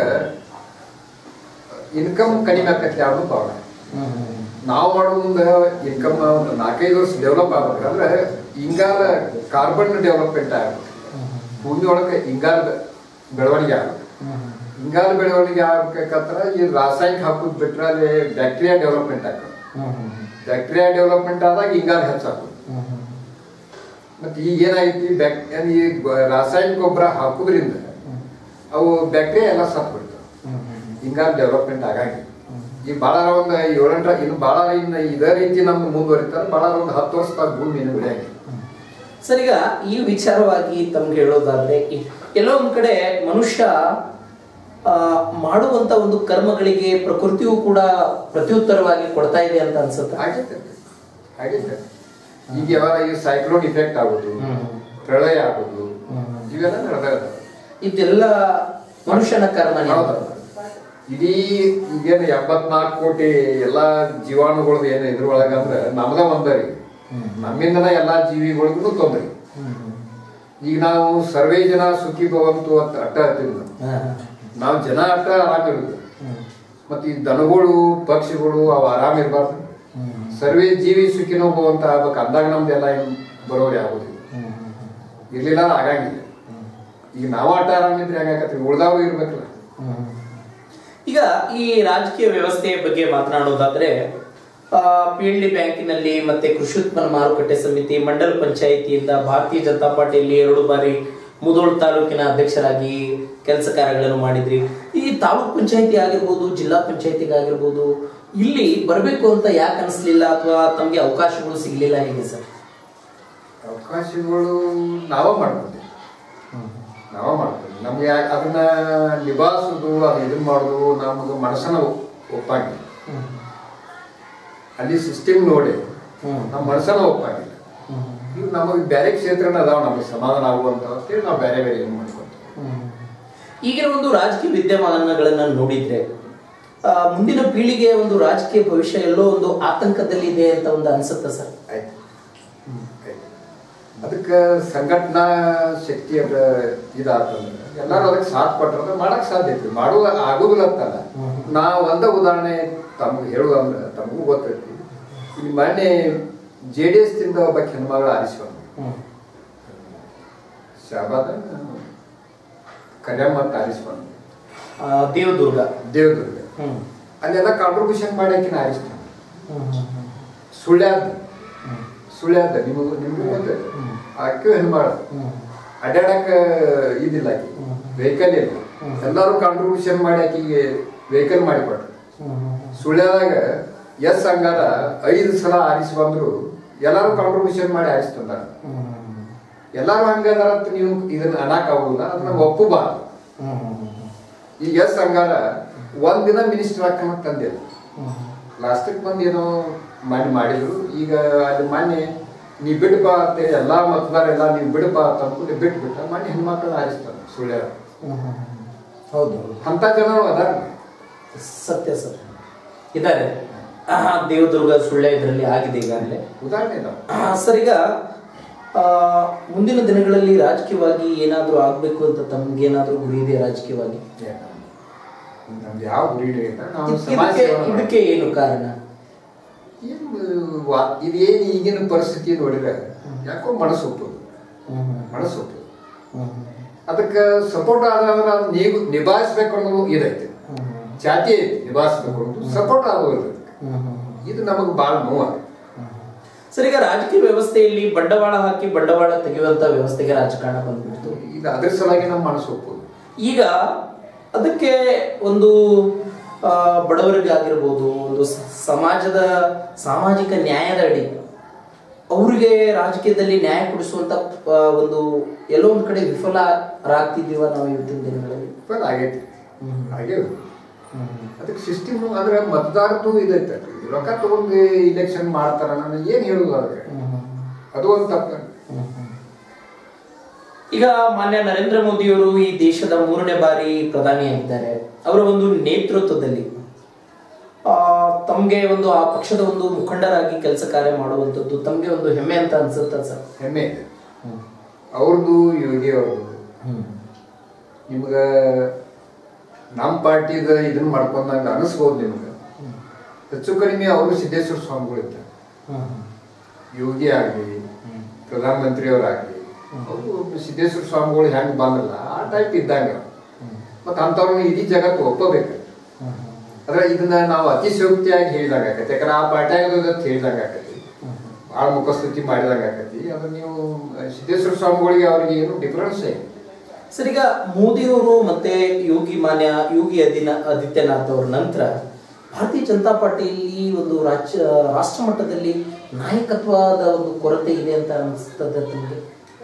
ಇನ್ಕಮ್ ಕಡಿಮೆ ಆಕೈತಿ. ಯಾವುದು ಭಾಳ ನಾವು ಮಾಡೋ ಮುಂದೆ ಇನ್ಕಮ್ 4-5 ವರ್ಷ ಡೆವಲಪ್ ಆಗ್ಬೇಕಂದ್ರೆ ಇಂಗಾಲ ಕಾರ್ಬನ್ ಡೆವಲಪ್ಮೆಂಟ್ ಆಗಬೇಕು. ಭೂಮಿ ಒಳಗೆ ಇಂಗಾಲ ಬೆಳವಣಿಗೆ ಆಗ್ಬೇಕು. ಇಂಗಾಲ ಬೆಳವಣಿಗೆ ಆಗ್ಬೇಕಂದ್ರೆ ಈ ರಾಸಾಯನಿಕ ಹಾಕೋದು ಬಿಟ್ರೆ ಅಲ್ಲಿ ಬ್ಯಾಕ್ಟೀರಿಯಾ ಡೆವಲಪ್ಮೆಂಟ್ ಆಗ್ತದೆ. ಬ್ಯಾಕ್ಟೀರಿಯಾ ಡೆವಲಪ್ಮೆಂಟ್ ಆದಾಗ ಇಂಗಾಲ ಹೆಚ್ಚಾಕೋದು. ಮತ್ತೆ ಈಗ ಏನಾಗೈತಿ, ಈ ರಾಸಾಯನಿಕ ಗೊಬ್ಬರ ಹಾಕೋದ್ರಿಂದ ಅವು ಬ್ಯಾಕ್ಟೀರಿಯಾ ಎಲ್ಲ ಸತ್ತು ಬಿಡ್ತಾವೆ. ಇಂಗಾಲ ಡೆವಲಪ್ಮೆಂಟ್ ಆಗಂಗಿಲ್ಲ. ಈಗ ಭಾಳ ಒಂದು 7-8 ಇನ್ನು ಭಾಳ ಇನ್ನು ಇದೇ ರೀತಿ ನಮ್ಗೆ ಮುಂದುವರಿತಾರೆ. ಭಾಳ ಒಂದು 10 ವರ್ಷದಾಗ ಭೂಮಿ ಬೆಳೆಯಂಗಿಲ್ಲ. ಸರ್, ಈಗ ಈ ವಿಚಾರವಾಗಿ ತಮ್ಗೆ ಹೇಳೋದಾದ್ರೆ, ಎಲ್ಲೋ ಒಂದ್ ಕಡೆ ಮನುಷ್ಯ ಮಾಡುವಂತ ಒಂದು ಕರ್ಮಗಳಿಗೆ ಪ್ರಕೃತಿಯು ಕೂಡ ಪ್ರತ್ಯುತ್ತರವಾಗಿ ಕೊಡ್ತಾ ಇದೆ ಅಂತ ಅನ್ಸುತ್ತೆ. ಹಾಗೆ ಈಗ ಯಾವಾಗ ಈ ಸೈಕ್ಲೋನ್ ಇಫೆಕ್ಟ್ ಆಗೋದು, ಪ್ರಳಯ ಆಗೋದು, ಇವೆಲ್ಲ ನಡೆದ ಇದೆಲ್ಲ ಮನುಷ್ಯನ ಕರ್ಮ. ಇಡೀ ಈಗೇನು 74 ಕೋಟಿ ಎಲ್ಲಾ ಜೀವಾಣುಗಳು ಏನು ಇದ್ರೊಳಗಂದ್ರೆ ನಮ್ದ ಒಂದರಿ, ನಮ್ಮಿಂದನ ಎಲ್ಲಾ ಜೀವಿಗಳಿಗೂ ತೊಂದರೆ. ಈಗ ನಾವು ಸರ್ವೇ ಜನ ಸುಖಿ ಭವಂತು ಅಂತ ಅಟ್ಟ ಹತ್ತಿಲ್ಲ. ನಾವು ಜನ ಅಟ್ಟ ಆರಾಮಿರುದು. ಮತ್ತೆ ಈ ದನಗಳು ಪಕ್ಷಿಗಳು ಅವು ಆರಾಮಿರ್ಬಾರ್ದು. ಸರ್ವೇ ಜೀವಿ ಸುಖಿನೋ ಭವಂತ ಆಗ್ಬೇಕು ಅಂದಾಗ ನಮ್ದೆಲ್ಲ ಬರೋರಿ ಆಗೋದಿಲ್ಲ. ಇರ್ಲಿಲ್ಲ ಆಗಂಗಿಲ್ಲ. ಈಗ ನಾವು ಅಟ್ಟ ಆರಾಮಿದ್ರೆ ಹೆಂಗಾಕತ್ತೀವಿ, ಉಳ್ದವ್ರು ಇರ್ಬೇಕಲ್ಲ. ಈಗ ಈ ರಾಜಕೀಯ ವ್ಯವಸ್ಥೆಯ ಬಗ್ಗೆ ಮಾತನಾಡೋದಾದ್ರೆ, PNB ಬ್ಯಾಂಕಿನಲ್ಲಿ ಮತ್ತೆ ಕೃಷಿ ಉತ್ಪನ್ನ ಮಾರುಕಟ್ಟೆ ಸಮಿತಿ, ಮಂಡಲ ಪಂಚಾಯಿತಿಯಿಂದ ಭಾರತೀಯ ಜನತಾ ಪಾರ್ಟಿಯಲ್ಲಿ 2 ಬಾರಿ ಮುಧೋಳ ತಾಲೂಕಿನ ಅಧ್ಯಕ್ಷರಾಗಿ ಕೆಲಸ ಕಾರ್ಯಗಳನ್ನು ಮಾಡಿದ್ರಿ. ಈ ತಾಲೂಕ್ ಪಂಚಾಯಿತಿ ಆಗಿರ್ಬೋದು, ಜಿಲ್ಲಾ ಪಂಚಾಯಿತಿಗಾಗಿರ್ಬೋದು, ಇಲ್ಲಿ ಬರಬೇಕು ಅಂತ ಯಾಕೆ ಅನಿಸ್ಲಿಲ್ಲ ಅಥವಾ ತಮಗೆ ಅವಕಾಶಗಳು ಸಿಗ್ಲಿಲ್ಲ ಹೇಗೆ ಸರ್? ಅವಕಾಶಗಳು ನಾವೇ ಮಾಡ್ತೀವಿ ನಮ್ಗೆ ಅದನ್ನ ನಿಭಾಯಿಸೋದು ಅದು ಇದನ್ನ ಮಾಡೋದು ನಮ್ಗೆ ಮನಸ್ಸನ್ನ ಒಪ್ಪಾಗಿಲ್ಲ. ಅಲ್ಲಿ ಸಿಸ್ಟಮ್ ನೋಡಿ ನಮ್ಮ ಮನಸ್ಸನ್ನ ಒಪ್ಪಾಗಿಲ್ಲ. ಈಗ ನಮಗೆ ಬೇರೆ ಕ್ಷೇತ್ರನ ಅದಾವ ನಮಗೆ ಸಮಾಧಾನ ಆಗುವಂತ ನಾವು ಬೇರೆ ಬೇರೆ ಏನು ಮಾಡ್ಕೊಂತೀವಿ. ಈಗಿನ ಒಂದು ರಾಜಕೀಯ ವಿದ್ಯಮಾನಗಳನ್ನ ನೋಡಿದ್ರೆ ಮುಂದಿನ ಪೀಳಿಗೆಯ ಒಂದು ರಾಜಕೀಯ ಭವಿಷ್ಯ ಎಲ್ಲೋ ಒಂದು ಆತಂಕದಲ್ಲಿ ಇದೆ ಅಂತ ಒಂದು ಅನ್ಸುತ್ತೆ ಸರ್? ಆಯ್ತು, ಅದಕ್ಕೆ ಸಂಘಟನಾ ಶಕ್ತಿ ಅದ ಇದಾತಂದ್ರೆ ಎಲ್ಲರೂ ಅದಕ್ಕೆ ಸಾಥ್ ಕೊಟ್ಟರೆ ಮಾಡಕ್ ಸಾಧ್ಯ ಐತಿ. ಮಾಡುವ ಆಗುದಿಲ್ಲ ಅಂತಲ್ಲ. ನಾ ಒಂದ ಉದಾಹರಣೆ ತಮ್ಗೆ ಹೇಳುವಂದ್ರೆ ತಮಗೂ ಗೊತ್ತೈತಿ. ಇಲ್ಲಿ ಮೊನ್ನೆ JDS ದಿಂದ ಒಬ್ಬ ಹೆಣ್ಮಗಳು ಆರಿಸಿ ಬಂದ್ರು. ಶಾಬಾದ ಕಲ್ಯಾಣ ಅಂತ ಆರಿಸಿ ಬಂದ್ರು. ದೇವದುರ್ಗ ಅಲ್ಲೆಲ್ಲ ಕಾಂಟ್ರಿಬ್ಯೂಷನ್ ಮಾಡಿ ಆಕಿನ ಆರಿಸ್ತಾನೆ. ಸುಳ್ಳ್ಯಾದ ನಿಮಗೂ ಗೊತ್ತೈತೆ. ಆಕೆ ಹೆಣ್ಮಾಳ ಅಡ್ಯಾಡಕ ಇದಿಲ್ಲ, ಆಕಿ ವೆಹಿಕಲ್ ಇಲ್ಲ. ಎಲ್ಲರೂ ಕಾಂಟ್ರಿಬ್ಯೂಷನ್ ಮಾಡಿ ಆಕಿಗೆ ವೆಹಿಕಲ್ ಮಾಡಿಕೊಟ್ರು. ಸುಳ್ಳ್ಯದಾಗ ಅಂಗಾರ 5 ಸಲ ಆರಿಸಿ ಬಂದ್ರು. ಎಲ್ಲರೂ ಕಾಂಟ್ರಿಬ್ಯೂಷನ್ ಮಾಡಿ ಆರಿಸ್ತಂದಾರ. ಎಲ್ಲರೂ ಹಂಗದಾರ ಅಂತ ನೀವು ಇದನ್ನ ಅನ್ನಕ್ ಆಗುದಿಲ್ಲ, ಅದನ್ನ ಒಪ್ಪಬಾರ್ದು. ಈ ಅಂಗಾರ ಒಂದಿನ ಮಿನಿಸ್ಟರ್ ಹಾಕಂತ ತಂದಿಲ್ಲ. ಲಾಸ್ಟಿಗೆ ಬಂದು ಏನೋ ಮಾಡಿದ್ರು. ಈಗ ಅಲ್ಲಿ ಮೊನ್ನೆ ನೀ ಬಿಡ್ಬಾ ಅಂತೇಳಿ ಎಲ್ಲಾ ಮತದಾರ ಎಲ್ಲ ನೀವು ಬಿಡ್ಬಾ ಅಂತ ಅನ್ಕೊಂಡು ಬಿಟ್ಟ ಮೊನ್ನೆ ಹೆಣ್ಮಕ್ಳನ್ನ ಆರಿಸ್ತಾರೆ ಸುಳ್ಳ್ಯ. ಹೌದು, ಅಂತ ಜನ ಅದಾರ. ಸತ್ಯ ಸರ್, ಇದ್ದಾರೆ. ದೇವದುರ್ಗ ಸುಳ್ಯ ಇದರಲ್ಲಿ ಆಗಿದೆ ಈಗಾಗಲೇ ಉದಾಹರಣೆ ಸರ್. ಈಗ ಮುಂದಿನ ದಿನಗಳಲ್ಲಿ ರಾಜಕೀಯವಾಗಿ ಏನಾದ್ರೂ ಆಗ್ಬೇಕು ಅಂತ ತಮ್ಗೇನಾದ್ರೂ ಗುರಿ ಇದೆ ರಾಜಕೀಯವಾಗಿ? ನಮ್ದು ಯಾವ ಗುರಿ ಇಲ್ಲ. ನಾವು ಇದಕ್ಕೆ ಏನು ಕಾರಣ? ಇದೇನು ಈಗಿನ ಪರಿಸ್ಥಿತಿ ನೋಡಿದ್ರೆ ಯಾಕೋ ಮನಸ್ಸು ಒಪ್ಪೋದು. ಅದಕ್ಕೆ ಸಪೋರ್ಟ್ ಆದ್ರೆ ನೀವು ನಿಭಾಯಿಸ್ಬೇಕು ಅನ್ನೋದು ಇದೈತೆ. ಜಾತಿ ಐತಿ, ನಿಭಾಯಿಸ್ಬೇಕು ಅನ್ನೋದು ಸಪೋರ್ಟ್ ಆಗೋದು. ಇದು ನಮಗೆ ಬಹಳ ನೋವು. ಸರ್, ಈಗ ರಾಜಕೀಯ ವ್ಯವಸ್ಥೆಯಲ್ಲಿ ಬಂಡವಾಳ ಹಾಕಿ ಬಂಡವಾಳ ತೆಗೆಯುವಂತ ವ್ಯವಸ್ಥೆಗೆ ರಾಜಕಾರಣ ಬಂದ್ಬಿಡ್ತು. ಈಗ ಅದ್ರ ಸಲುವಾಗಿ ನಮ್ಮ ಮನಸ್ಸು ಒಪ್ಪೋದು. ಈಗ ಅದಕ್ಕೆ ಒಂದು ಬಡವರಿಗೆ ಆಗಿರ್ಬೋದು, ಒಂದು ಸಮಾಜದ ಸಾಮಾಜಿಕ ನ್ಯಾಯದ ಅಡಿ ಅವರಿಗೆ ರಾಜಕೀಯದಲ್ಲಿ ನ್ಯಾಯ ಕೊಡಿಸುವಂತ ಒಂದು ಎಲ್ಲೋ ಒಂದ್ ಕಡೆ ವಿಫಲರಾಗ್ತಿದ್ದೀವ ನಾವು ಇವತ್ತಿನ ದಿನಗಳಲ್ಲಿ? ವಿಫಲ ಆಗೈತಿ, ಹಾಗೇವು. ಅದಕ್ಕೆ ಸಿಸ್ಟಮ್ ಅಂದ್ರೆ ಮತದಾರದ್ದು ಇದೈತೆ. ರೊಕ್ಕ ತಗೊಂಡು ಇಲೆಕ್ಷನ್ ಮಾಡ್ತಾರ, ನಾನು ಏನ್ ಹೇಳುದು ಅದಕ್ಕೆ? ಅದು ಒಂದು ತಪ್ಪ. ಈಗ ಮಾನ್ಯ ನರೇಂದ್ರ ಮೋದಿಯವರು ಈ ದೇಶದ 3ನೇ ಬಾರಿ ಪ್ರಧಾನಿಯಾಗಿದ್ದಾರೆ. ಅವರ ಒಂದು ನೇತೃತ್ವದಲ್ಲಿ ತಮ್ಗೆ ಒಂದು ಆ ಪಕ್ಷದ ಒಂದು ಮುಖಂಡರಾಗಿ ಕೆಲಸ ಕಾರ್ಯ ಮಾಡುವಂಥದ್ದು ತಮ್ಗೆ ಒಂದು ಹೆಮ್ಮೆ ಅಂತ ಅನ್ಸುತ್ತ ಸರ್? ಹೆಮ್ಮೆ ಇದೆ ಅವ್ರದ್ದು, ಯೋಗಿ ಅವ್ರದ್ದು. ನಿಮ್ಗ ನಮ್ಮ ಪಾರ್ಟಿದ ಇದನ್ನ ಮಾಡ್ಕೊಂಡಂಗ ಅನಿಸ್ಬೋದು ನಿಮ್ಗೆ. ಹೆಚ್ಚು ಕಡಿಮೆ ಅವರು ಸಿದ್ದೇಶ್ವರ ಸ್ವಾಮಿಗಳು ಇದ್ದಾರೆ. ಯೋಗಿ ಆಗಲಿ, ಪ್ರಧಾನಮಂತ್ರಿ ಅವರಾಗಲಿ, ಅವರು ಸಿದ್ದೇಶ್ವರ ಸ್ವಾಮಿಗಳು ಹೆಂಗೆ ಬಂದಲ್ಲ ಆ ಟೈಪ್ ಇದ್ದಂಗ. ಮತ್ತು ಅಂಥವ್ರನ್ನ ಇಡೀ ಜಗತ್ತು ಒಪ್ಪಬೇಕು. ಆದ್ರೆ ಇದನ್ನ ನಾವು ಅತಿಶಯೋಕ್ತಿಯಾಗಿ ಹೇಳಿದಂಗೆ ಆಕತಿ. ಯಾಕಂದ್ರೆ ಆ ಪಾರ್ಟಿಯಾಗ ಹೇಳಿದಂಗೆ ಆಕತಿ, ಭಾಳ ಮುಖಸ್ತುತಿ ಮಾಡಿದಂಗೆ ಆಕತಿ. ಅದು ನೀವು ಸಿದ್ದೇಶ್ವರ ಸ್ವಾಮಿಗಳಿಗೆ ಅವ್ರಿಗೆ ಏನು ಡಿಫರೆನ್ಸ್ ಇದೆ ಸರ್? ಈಗ ಮೋದಿಯವರು ಮತ್ತೆ ಯೋಗಿ ಆದಿತ್ಯನಾಥ್ ಅವ್ರ ನಂತರ ಭಾರತೀಯ ಜನತಾ ಪಾರ್ಟಿಯಲ್ಲಿ ಒಂದು ರಾಷ್ಟ್ರ ಮಟ್ಟದಲ್ಲಿ ನಾಯಕತ್ವದ ಒಂದು ಕೊರತೆ ಇದೆ ಅಂತ ಅನಿಸ್ತದೆ ತಮಗೆ?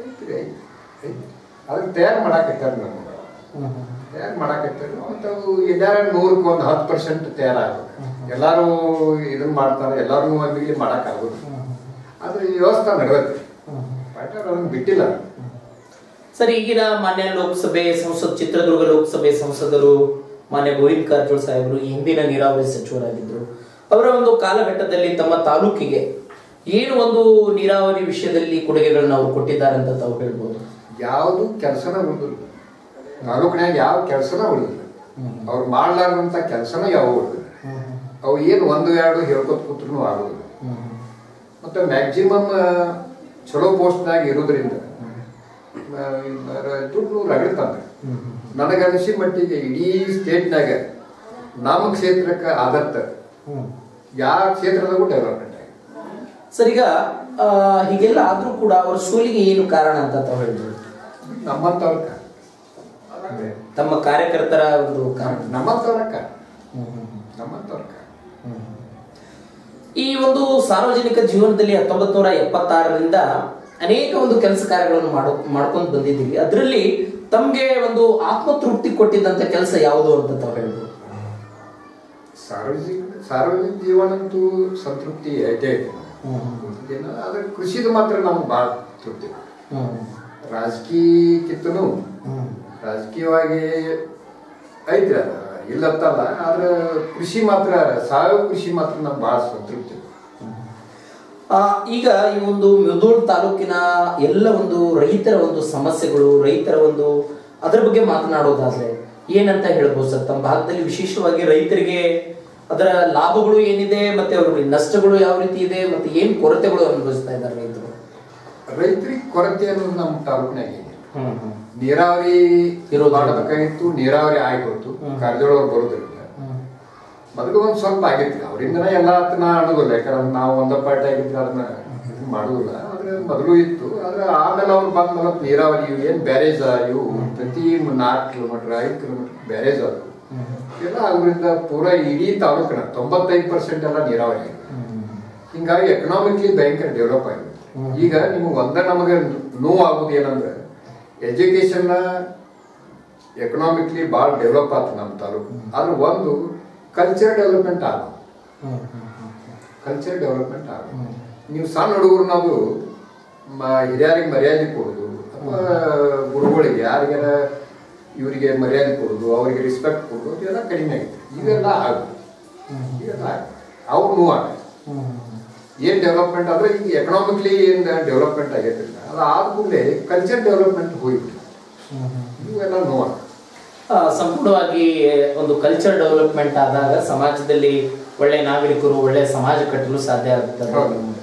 ಅದನ್ನ ತಯಾರು ಮಾಡಾಕೈತಾರ, ನಮ್ಗೆ ತಯಾರು ಮಾಡಾಕೈತಾರ. ಮತ್ತು ಎಲ್ಲಾರ 100ಕ್ಕೆ ಒಂದು 10% ತಯಾರಾಗಬೇಕು. ಎಲ್ಲರೂ ಇದನ್ನ ಮಾಡ್ತಾರೆ, ಎಲ್ಲರೂ ಅಲ್ಲಿ ಮಾಡೋಕ್ಕಾಗೋದು. ಆದ್ರೆ ಈ ವ್ಯವಸ್ಥೆ ನಡೆದೈತಿ, ಪಾರ್ಟಿ ಅದನ್ನು ಬಿಟ್ಟಿಲ್ಲ. ಸರ್, ಈಗಿನ ಮಾನ್ಯ ಲೋಕಸಭೆ ಚಿತ್ರದುರ್ಗ ಲೋಕಸಭೆ ಸಂಸದರು ಮಾನ್ಯ ಗೋವಿಂದ ಕಾರಜೋಳ ಸಾಹೇಬರು ಹಿಂದಿನ ನೀರಾವರಿ ಸಚಿವರಾಗಿದ್ದರು. ಅವರ ಒಂದು ಕಾಲಘಟ್ಟದಲ್ಲಿ ತಮ್ಮ ತಾಲೂಕಿಗೆ ಏನು ಒಂದು ನೀರಾವರಿ ವಿಷಯದಲ್ಲಿ ಕೊಡುಗೆಗಳನ್ನ ಅವ್ರು ಕೊಟ್ಟಿದ್ದಾರೆ ಅಂತ ತಾವು ಹೇಳ್ಬೋದು? ಯಾವುದು ಕೆಲಸನ ಉಳಿದಿಲ್ಲ ತಾಲೂಕಿನಾಗ, ಯಾವ ಕೆಲಸನ ಉಳಿದಿಲ್ಲ. ಅವ್ರು ಮಾಡ್ಲಾರ್ದಂತ ಕೆಲಸನ ಯಾವ ಉಳಿದಿಲ್ಲ. ಅವು ಏನು 1-2 ಹೇಳ್ಕೊತ ಕೂತ್ರು ಆಗೋದಿಲ್ಲ. ಮತ್ತು ಮ್ಯಾಕ್ಸಿಮಮ್ ಚಲೋ ಪೋಸ್ಟ್ನಾಗ ಇರೋದ್ರಿಂದ ದುಡ್ಡು ರಗಡ್ತಾನೆ. ನನಗನಿಸಿ ಮಟ್ಟಿಗೆ ಇಡೀ ಸ್ಟೇಟ್ನಾಗ ನಮ್ಮ ಕ್ಷೇತ್ರಕ್ಕೆ ಆದತ್ತ ಯಾವ ಕ್ಷೇತ್ರದಾಗೂ ಡೆವಲಪ್ಮೆಂಟ್ ಆಗಿದೆ. ಸರ್, ಈಗ ಹೀಗೆಲ್ಲ ಆದ್ರೂ ಕೂಡ ಅವ್ರ ಸೋಲಿಗೆ ಏನು ಕಾರಣ ಅಂತ ತಾವು ಹೇಳಿದ್ರು? ನಮ್ಮಂತವ್ರಕ್ಕ, ತಮ್ಮ ಕಾರ್ಯಕರ್ತರ ಒಂದು ನಮ್ಮಂತವ್ರಕ್ಕ ಈ ಒಂದು ಸಾರ್ವಜನಿಕ ಜೀವನದಲ್ಲಿ 1976ರಿಂದ ಅನೇಕ ಒಂದು ಕೆಲಸ ಕಾರ್ಯಗಳನ್ನು ಮಾಡ್ಕೊಂಡು ಬಂದಿದ್ದೀವಿ. ಅದರಲ್ಲಿ ತಮ್ಗೆ ಒಂದು ಆತ್ಮತೃಪ್ತಿ ಕೊಟ್ಟಿದ್ದಂತ ಕೆಲಸ ಯಾವುದು ಅಂತ ತಾವು ಹೇಳ್ಬೋದು? ಸಾರ್ವಜನಿಕ ಜೀವನ ಅಂತೂ ಸಂತೃಪ್ತಿ ಐತೆ. ಆದ್ರೆ ಕೃಷಿದು ಮಾತ್ರ ನಮ್ಗೆ ಬಹಳ ತೃಪ್ತಿ. ರಾಜಕೀಯಕ್ಕಿಂತನೂ ರಾಜಕೀಯವಾಗಿ ಐತೆ, ಇಲ್ಲತ್ತಲ್ಲ. ಆದ್ರೆ ಕೃಷಿ ಮಾತ್ರ, ಸಾವಯವ ಕೃಷಿ ಮಾತ್ರ ನಮ್ಗೆ ಬಹಳ ಸಂತೃಪ್ತಿ. ಈಗ ಈ ಒಂದು ಮುಧೋಳ ತಾಲೂಕಿನ ಎಲ್ಲ ಒಂದು ರೈತರ ಒಂದು ಸಮಸ್ಯೆಗಳು, ರೈತರ ಒಂದು ಅದರ ಬಗ್ಗೆ ಮಾತನಾಡೋದಾದ್ರೆ ಏನಂತ ಹೇಳ್ಬೋದು ಸರ್? ತಮ್ಮ ಭಾಗದಲ್ಲಿ ವಿಶೇಷವಾಗಿ ರೈತರಿಗೆ ಅದರ ಲಾಭಗಳು ಏನಿದೆ, ಮತ್ತೆ ಅವ್ರಿಗೆ ನಷ್ಟಗಳು ಯಾವ ರೀತಿ ಇದೆ, ಮತ್ತೆ ಏನ್ ಕೊರತೆಗಳು ಅನುಭವಿಸ್ತಾ ಇದ್ದಾರೆ ರೈತರು? ರೈತರಿಗೆ ಕೊರತೆ ಅನ್ನೋದು ನಮ್ಮ ತಾಲೂಕಿನಾಗ ಇದೆ. ನೀರಾವರಿ ಮಾಡಬೇಕಾಗಿತ್ತು, ನೀರಾವರಿ ಆಯ್ತು, ಕಾರ್ಯದೊಳಗೆ ಬರೋದ್ರಿಂದ ಮೊದಲು ಒಂದ್ ಸ್ವಲ್ಪ ಆಗಿತ್ತು. ಅವರಿಂದನೇ ಎಲ್ಲ ನಾ ಅನ್ನೋದಿಲ್ಲ, ಯಾಕಂದ್ರೆ ನಾವು ಒಂದ ಪಾರ್ಟಿ ಆಗಿದ್ರೆ ಅದನ್ನ ಮಾಡುದಿಲ್ಲ. ಆದ್ರೆ ಮೊದಲು ಇತ್ತು. ಆದ್ರೆ ಆಮೇಲೆ ಅವ್ರು ಬಂದ್ಮೇಲೆ ನೀರಾವರಿ ಇವು ಏನ್ ಬ್ಯಾರೇಜ್ ಇವು ಪ್ರತಿ 4 ಕಿಲೋಮೀಟರ್ 5 ಕಿಲೋಮೀಟರ್ ಬ್ಯಾರೇಜ್ ಅದು ಎಲ್ಲ ಆಗೋದ್ರಿಂದ ಪೂರಾ ಇಡೀ ತಾಲೂಕಿನ 95% ಎಲ್ಲ ನೀರಾವರಿ. ಹಿಂಗಾಗಿ ಎಕನಾಮಿಕ್ಲಿ ಭಯಂಕರ ಡೆವಲಪ್ ಆಗಿದೆ. ಈಗ ನಿಮ್ಗೆ ನಮಗೆ ನೋವು ಆಗುದು ಏನಂದ್ರೆ ಎಜುಕೇಶನ್ ಎಕನಾಮಿಕ್ಲಿ ಭಾಳ ಡೆವಲಪ್ ಆಯ್ತು ನಮ್ಮ ತಾಲೂಕು. ಆದ್ರೆ ಒಂದು ಕಲ್ಚರ್ ಡೆವಲಪ್ಮೆಂಟ್ ಆಗ ನೀವು ಸಣ್ಣ ಹುಡುಗರು ನಾವು ಹಿರಿಯರಿಗೆ ಮರ್ಯಾದೆ ಕೊಡೋದು, ಅಥವಾ ಗುರುಗಳಿಗೆ ಯಾರಿಗಾರ ಇವರಿಗೆ ಮರ್ಯಾದೆ ಕೊಡೋದು, ಅವರಿಗೆ ರೆಸ್ಪೆಕ್ಟ್ ಕೊಡೋದು ಇದೆಲ್ಲ ಕಡಿಮೆ ಆಗಿದೆ. ಇವೆಲ್ಲ ಆಗುತ್ತೆ. ಅವ್ರು ನೋವು ಆಗ ಏನ್ ಡೆವಲಪ್ಮೆಂಟ್ ಆದ್ರೆ ಈಗ ಎಕನಾಮಿಕ್ಲಿ ಏನ್ ಡೆವಲಪ್ಮೆಂಟ್ ಆಗೈತಿಲ್ಲ, ಅದು ಆದ ಕೂಡಲೇ ಕಲ್ಚರ್ ಡೆವಲಪ್ಮೆಂಟ್ ಹೋಗ್ಬಿಟ್ಟು ಇವೆಲ್ಲ ನೋವು. ಸಂಪೂರ್ಣವಾಗಿ ಒಂದು ಕಲ್ಚರ್ ಡೆವಲಪ್ಮೆಂಟ್ ಆದಾಗ ಸಮಾಜದಲ್ಲಿ ಒಳ್ಳೆ ನಾಗರಿಕರು, ಒಳ್ಳೆ ಸಮಾಜ ಕಟ್ಟಲು ಸಾಧ್ಯ ಆಗುತ್ತದೆ.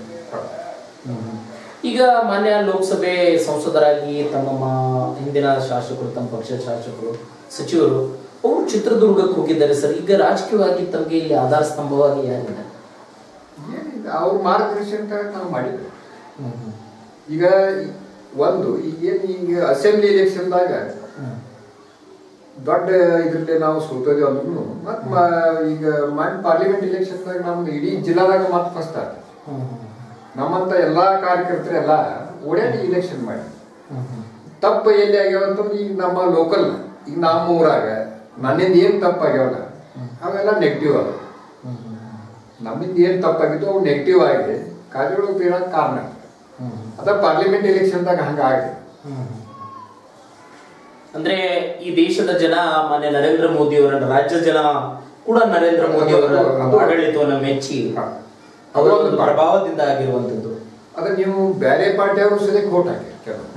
ಈಗ ಮಾನ್ಯ ಲೋಕಸಭೆ ಸಂಸದರಾಗಿ ತಮ್ಮ ಹಿಂದಿನ ಶಾಸಕರು, ತಮ್ಮ ಪಕ್ಷದ ಶಾಸಕರು, ಸಚಿವರು ಅವರು ಚಿತ್ರದುರ್ಗಕ್ಕೆ ಹೋಗಿದ್ದಾರೆ ಸರ್. ಈಗ ರಾಜಕೀಯವಾಗಿ ತಮಗೆ ಇಲ್ಲಿ ಆಧಾರ ಸ್ತಂಭವಾಗಿ ಯಾರಿದ್ದಾರೆ? ಅವ್ರ ಮಾರ್ಗದರ್ಶನ ನಾವು ಮಾಡಿದ್ವಿ. ಈಗ ಒಂದು ಈಗ ಅಸೆಂಬ್ಲಿ ಎಲೆಕ್ಷನ್ದಾಗ ದೊಡ್ಡ ಇದ್ರಲ್ಲಿ ನಾವು ಸೋತೋದಿ ಅಂದ್ರೂ ಈಗ ಪಾರ್ಲಿಮೆಂಟ್ ಎಲೆಕ್ಷನ್ದಾಗ ನಮ್ದು ಇಡೀ ಜಿಲ್ಲಾದಾಗ ಮತ್ತೆ ಫಸ್ಟ್ ಆಗ ನಮ್ಮಂತ ಎಲ್ಲಾ ಕಾರ್ಯಕರ್ತರೆಲ್ಲ ಓಡಾಡಿ ಇಲೆಕ್ಷನ್ ಮಾಡಿ ತಪ್ಪ ಎಲ್ಲಿ ಆಗ್ಯಾವಂತಂದ್ರೆ ಈಗ ನಮ್ಮ ಲೋಕಲ್ ಈಗ ನಮ್ಮ ಊರಾಗ ನನ್ನಿಂದ ಏನ್ ತಪ್ಪಾಗ್ಯಾವಲ್ಲ ಅವೆಲ್ಲ ನೆಗೆಟಿವ್ ಅದ. ನಮ್ಮಿಂದ ಏನ್ ತಪ್ಪಾಗಿತ್ತು ಅವು ನೆಗೆಟಿವ್ ಆಗಿ ಕಾರ್ಯಗಳು ಬೀಳಕ್ ಕಾರಣ. ಅದ ಪಾರ್ಲಿಮೆಂಟ್ ಎಲೆಕ್ಷನ್ದಾಗ ಹಂಗಾಗಿ ಅಂದ್ರೆ ಈ ದೇಶದ ಜನ ಮಾನ್ಯ ನರೇಂದ್ರ ಮೋದಿ ಅವರ, ರಾಜ್ಯ ಜನ ಕೂಡ ನರೇಂದ್ರ ಮೋದಿ ಅವರ ಆಡಳಿತವನ್ನು ಮೆಚ್ಚಿ ಅವರ ಒಂದು ಪ್ರಭಾವದಿಂದ ಆಗಿರುವಂತದ್ದು. ಅದ ನೀವು ಬೇರೆ ಪಾರ್ಟಿಯವರು ಸದ್ಯಕ್ಕೆ ವೋಟ್ ಹಾಕಿ,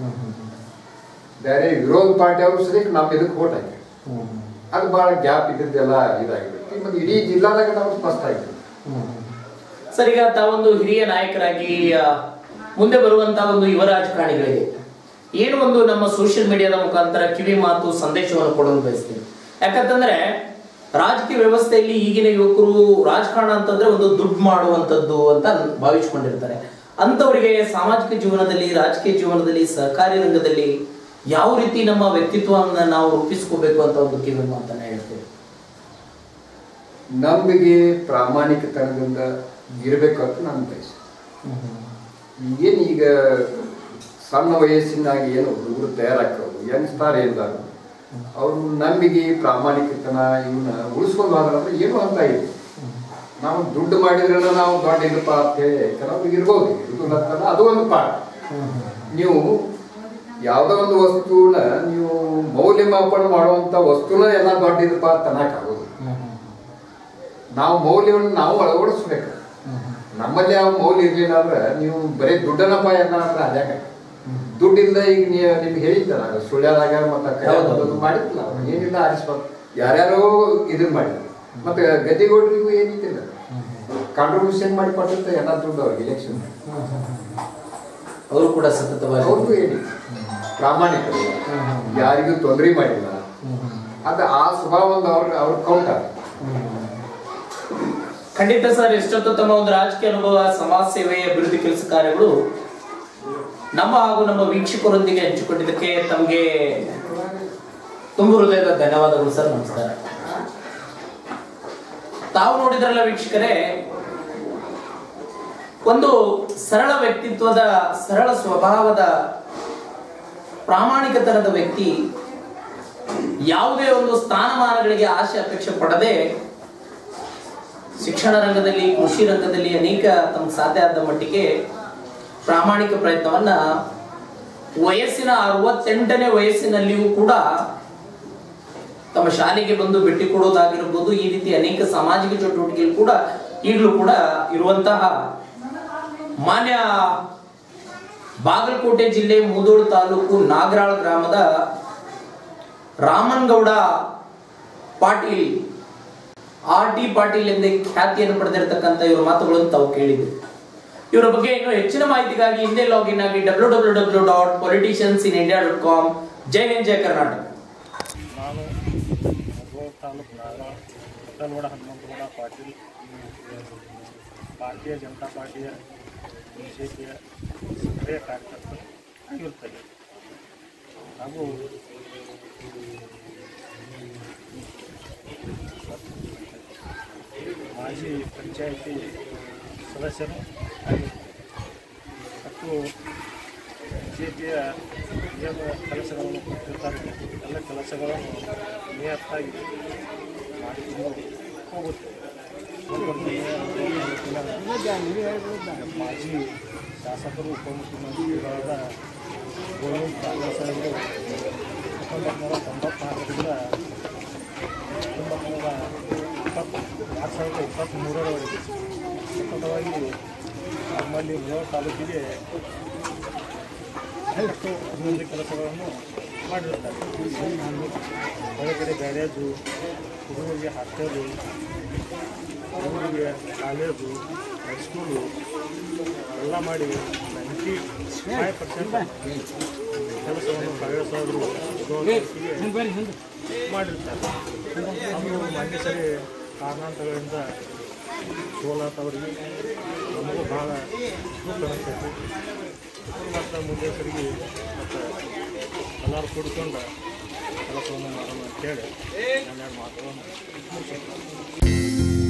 ಬೇರೆ ವಿರೋಧ ಪಾರ್ಟಿಯವರು ಸದ್ಯಕ್ಕೆ ನಾವು ಇದಕ್ಕೆ ವೋಟ್ ಹಾಕಿ, ಅದು ಬಹಳ ಗ್ಯಾಪ್ ಇದ್ದಿದ್ದೆಲ್ಲ ಇದಾಗಿದೆ. ಮತ್ತೆ ಇಡೀ ಜಿಲ್ಲಾದಾಗ ನಾವು ಸ್ಪಷ್ಟ ಆಗಿದೆ. ಸರ್, ಈಗ ತಾವೊಂದು ಹಿರಿಯ ನಾಯಕರಾಗಿ ಮುಂದೆ ಬರುವಂತ ಒಂದು ಯುವ ರಾಜಕಾರಣಿಗಳಿಗೆ ಏನು ಒಂದು ನಮ್ಮ ಸೋಷಿಯಲ್ ಮೀಡಿಯಾದ ಮುಖಾಂತರ ಕಿವಿ ಮಾತು ಸಂದೇಶವನ್ನು ಕೊಡಲು ಬಯಸ್ತೀವಿ. ಯಾಕಂತಂದ್ರೆ ರಾಜಕೀಯ ವ್ಯವಸ್ಥೆಯಲ್ಲಿ ಈಗಿನ ಯುವಕರು ರಾಜಕಾರಣ ಅಂತಂದ್ರೆ ಒಂದು ದುಡ್ಡು ಮಾಡುವಂತದ್ದು ಅಂತ ಭಾವಿಸ್ಕೊಂಡಿರ್ತಾರೆ. ಅಂತವರಿಗೆ ಸಾಮಾಜಿಕ ಜೀವನದಲ್ಲಿ, ರಾಜಕೀಯ ಜೀವನದಲ್ಲಿ, ಸಹಕಾರಿ ರಂಗದಲ್ಲಿ ಯಾವ ರೀತಿ ನಮ್ಮ ವ್ಯಕ್ತಿತ್ವವನ್ನು ನಾವು ರೂಪಿಸ್ಕೋಬೇಕು ಅಂತ ಒಂದು ಕಿವಿ ಮಾತನ್ನ ಹೇಳ್ತೇವೆ. ನಮಗೆ ಪ್ರಾಮಾಣಿಕತನದಿಂದ ಇರಬೇಕಂತ ನಾನು ಬಯಸಿ. ಏನು ಈಗ ಸಣ್ಣ ವಯಸ್ಸಿನಾಗಿ ಏನು ಹುಡುಗರು ತಯಾರಾಕೋದು, ಯಂಗ್ಸ್ಟಾರ್ ಏನಾರು ಅವರು ನಂಬಿಕೆ ಪ್ರಾಮಾಣಿಕತನ ಇವನ್ನ ಉಳಿಸ್ಕೊಂಡು ಹೋದ್ರೆ ಏನು ಅಂತ ಇದೆ. ನಾವು ದುಡ್ಡು ಮಾಡಿದ್ರೆ ನಾವು ದೊಡ್ಡ ಇದಪ್ಪ ಅಂತ ಹೇಳಿ ಕೆಲವ್ರಿಗೆ ಇರ್ಬೋದು, ಇರುತ್ತಲ್ಲ, ಅದು ಒಂದು ಪಾಠ. ನೀವು ಯಾವುದೋ ಒಂದು ವಸ್ತುನ ನೀವು ಮೌಲ್ಯಮಾಪನ ಮಾಡುವಂತ ವಸ್ತುನ ಎಲ್ಲ ದೊಡ್ಡ ಇದಪ್ಪ ತನ್ನಕ್ಕಾಗೋದು. ನಾವು ಮೌಲ್ಯವನ್ನು ನಾವು ಅಳವಡಿಸ್ಬೇಕು. ನಮ್ಮಲ್ಲಿ ಯಾವ ಮೌಲ್ಯ ಇರ್ಲಿಲ್ಲ ಅಂದ್ರೆ ನೀವು ಬರೀ ದುಡ್ಡನಪ್ಪ ಎಲ್ಲ ಅಂದ್ರೆ ಅದ್ಯಾಕ ದುಡ್ಡಿಂದ ಈಗ ನಿಮ್ಗೆ ಹೇಳಿದ್ದಲ್ಲ ಸುಳ್ಯದಾಗ ಮತ್ತೆ ಮಾಡಿದ್ದಿಲ್ಲ, ಏನಿಲ್ಲ ಆರಿಸ್ಬೇಕು. ಯಾರ್ಯಾರೋ ಇದನ್ನ ಮಾಡಿದ್ರು. ಮತ್ತೆ ಗದ್ದಿಗೌಡರಿಗೂ ಏನಿದ್ದಿಲ್ಲ, ಕಾಂಟ್ರಿಬ್ಯೂಷನ್ ಮಾಡಿ ಕೊಟ್ಟಿರ್ತಾರೆ ಎಲ್ಲ ದುಡ್ಡು ಅವ್ರಿಗೆ ಎಲೆಕ್ಷನ್. ಅವರು ಕೂಡ ಸತತವಾಗಿ ಅವ್ರಿಗೂ ಹೇಳಿ ಪ್ರಾಮಾಣಿಕ, ಯಾರಿಗೂ ತೊಂದರೆ ಮಾಡಿಲ್ಲ. ಅದು ಆ ಸ್ವಭಾವ ಒಂದು ಅವ್ರ ಕೌಂಟ. ಖಂಡಿತ ಸರ್, ಎಷ್ಟೊತ್ತು ತಮ್ಮ ಒಂದು ರಾಜಕೀಯ ಅನುಭವ, ಸಮಾಜ ಸೇವೆ, ಅಭಿವೃದ್ಧಿ ಕೆಲಸ ಕಾರ್ಯಗಳು ನಮ್ಮ ಹಾಗೂ ನಮ್ಮ ವೀಕ್ಷಕರೊಂದಿಗೆ ಹಂಚಿಕೊಂಡಿದ್ದಕ್ಕೆ ತಮಗೆ ತುಂಬ ಹೃದಯದ ಧನ್ಯವಾದಗಳು ಸರ್. ನಮಸ್ಕಾರ. ತಾವು ನೋಡಿದ್ರಲ್ಲ ವೀಕ್ಷಕರೇ, ಒಂದು ಸರಳ ವ್ಯಕ್ತಿತ್ವದ, ಸರಳ ಸ್ವಭಾವದ, ಪ್ರಾಮಾಣಿಕತನದ ವ್ಯಕ್ತಿ ಯಾವುದೇ ಒಂದು ಸ್ಥಾನಮಾನಗಳಿಗೆ ಆಸೆ ಅಪೇಕ್ಷೆ ಪಡದೆ ಶಿಕ್ಷಣ ರಂಗದಲ್ಲಿ, ಕೃಷಿ ರಂಗದಲ್ಲಿ ಅನೇಕ ತಮ್ಮ ಸಾಧ್ಯ ಆದ ಮಟ್ಟಿಗೆ ಪ್ರಾಮಾಣಿಕ ಪ್ರಯತ್ನವನ್ನ ವಯಸ್ಸಿನ 68ನೇ ವಯಸ್ಸಿನಲ್ಲಿಯೂ ಕೂಡ ತಮ್ಮ ಶಾಲೆಗೆ ಬಂದು ಭೇಟಿ ಕೊಡೋದಾಗಿರ್ಬೋದು, ಈ ರೀತಿ ಅನೇಕ ಸಾಮಾಜಿಕ ಚಟುವಟಿಕೆಗಳು ಕೂಡ ಈಗಲೂ ಕೂಡ ಇರುವಂತಹ ಮಾನ್ಯ ಬಾಗಲಕೋಟೆ ಜಿಲ್ಲೆ ಮುಧೋಳ ತಾಲೂಕು ನಾಗರಾಳ ಗ್ರಾಮದ ರಾಮನಗೌಡ ಪಾಟೀಲ್, RT ಪಾಟೀಲ್ ಎಂದೇ ಖ್ಯಾತಿಯನ್ನು ಪಡೆದಿರತಕ್ಕಂಥ ಇವರ ಮಾತುಗಳನ್ನು ತಾವು ಕೇಳಿದ್ರಿ. ಇವರ ಬಗ್ಗೆ ಇನ್ನೂ ಹೆಚ್ಚಿನ ಮಾಹಿತಿಗಾಗಿ ಹಿಂದೆ ಲಾಗಿನ್ ಆಗಿ www.politiciansinIndia.com. ಜೈ ಹಿಂದ್, ಜೈ ಕರ್ನಾಟಕ. ನಾನು ತಾಲೂಕು ನಾಗರಾಳ ಪುಟ್ಟಲಗೌಡ ಹನುಮಂತಗೌಡ ಪಾಟೀಲ್, ಭಾರತೀಯ ಜನತಾ ಪಾರ್ಟಿಯ ಬಿಜೆಪಿಯ ಸಕ್ರಿಯ ಕಾರ್ಯಕರ್ತರು ಆಗಿರುತ್ತದೆ. ಹಾಗೂ ಮಾಜಿ ಪಂಚಾಯಿತಿ ಸದಸ್ಯರು ಮತ್ತು ಬಿಜೆಪಿಯ ಏನು ಕೆಲಸಗಳನ್ನು ಕೊಟ್ಟಿರ್ತಾರೆ ಎಲ್ಲ ಕೆಲಸಗಳನ್ನು ನಿಯತ್ತಾಗಿ ಮಾಡಿಕೊಂಡು ಹೋಗುತ್ತೆ. ಮಾಜಿ ಶಾಸಕರು, ಉಪಮುಖ್ಯಮಂತ್ರಿಗಳಾದ ಗೋವಿಂದ ಕಾರಜೋಳ ಸಾಹೇಬರು 1994ರಿಂದ 2023ರವರೆಗೆ ಸತತವಾಗಿ ನಮ್ಮಲ್ಲಿ ಮುಧೋಳ ತಾಲೂಕಿಗೆ ಅಭಿವೃದ್ಧಿ ಕೆಲಸಗಳನ್ನು ಮಾಡಿರುತ್ತಾರೆ. ಹೊರಗಡೆ ಬ್ಯಾರೇಜು, ಹುಡುಗರಿಗೆ ಹಾಸ್ಟೆಲು, ಹುಡುಗರಿಗೆ ಕಾಲೇಜು, ಹೈಸ್ಕೂಲು ಎಲ್ಲ ಮಾಡಿ 95% ಕೆಲಸವನ್ನು ಕಾಂಗ್ರೆಸ್ಸವರು ಮಾಡಿರ್ತಾರೆ. ನಮ್ಮದು ಮೊನ್ನೆ ಸರಿ ಕಾರಣಾಂತರಗಳಿಂದ ಸೋಲಾತವರಿಗೆ ನಮಗೂ ಭಾಳ ದುಃಖ ಅನಿಸ್ತೈತಿ. ಮತ್ತು ಮುಂದೆ ಸರಿಗೆ ಮತ್ತು ಎಲ್ಲರೂ ಕೂಡಿಕೊಂಡು ಕೆಲಸವನ್ನು ಮಾಡೋಣ ಅಂತೇಳಿ 12 ಮಾತುಗಳನ್ನು ಮುಗಿಸ್ತೀನಿ.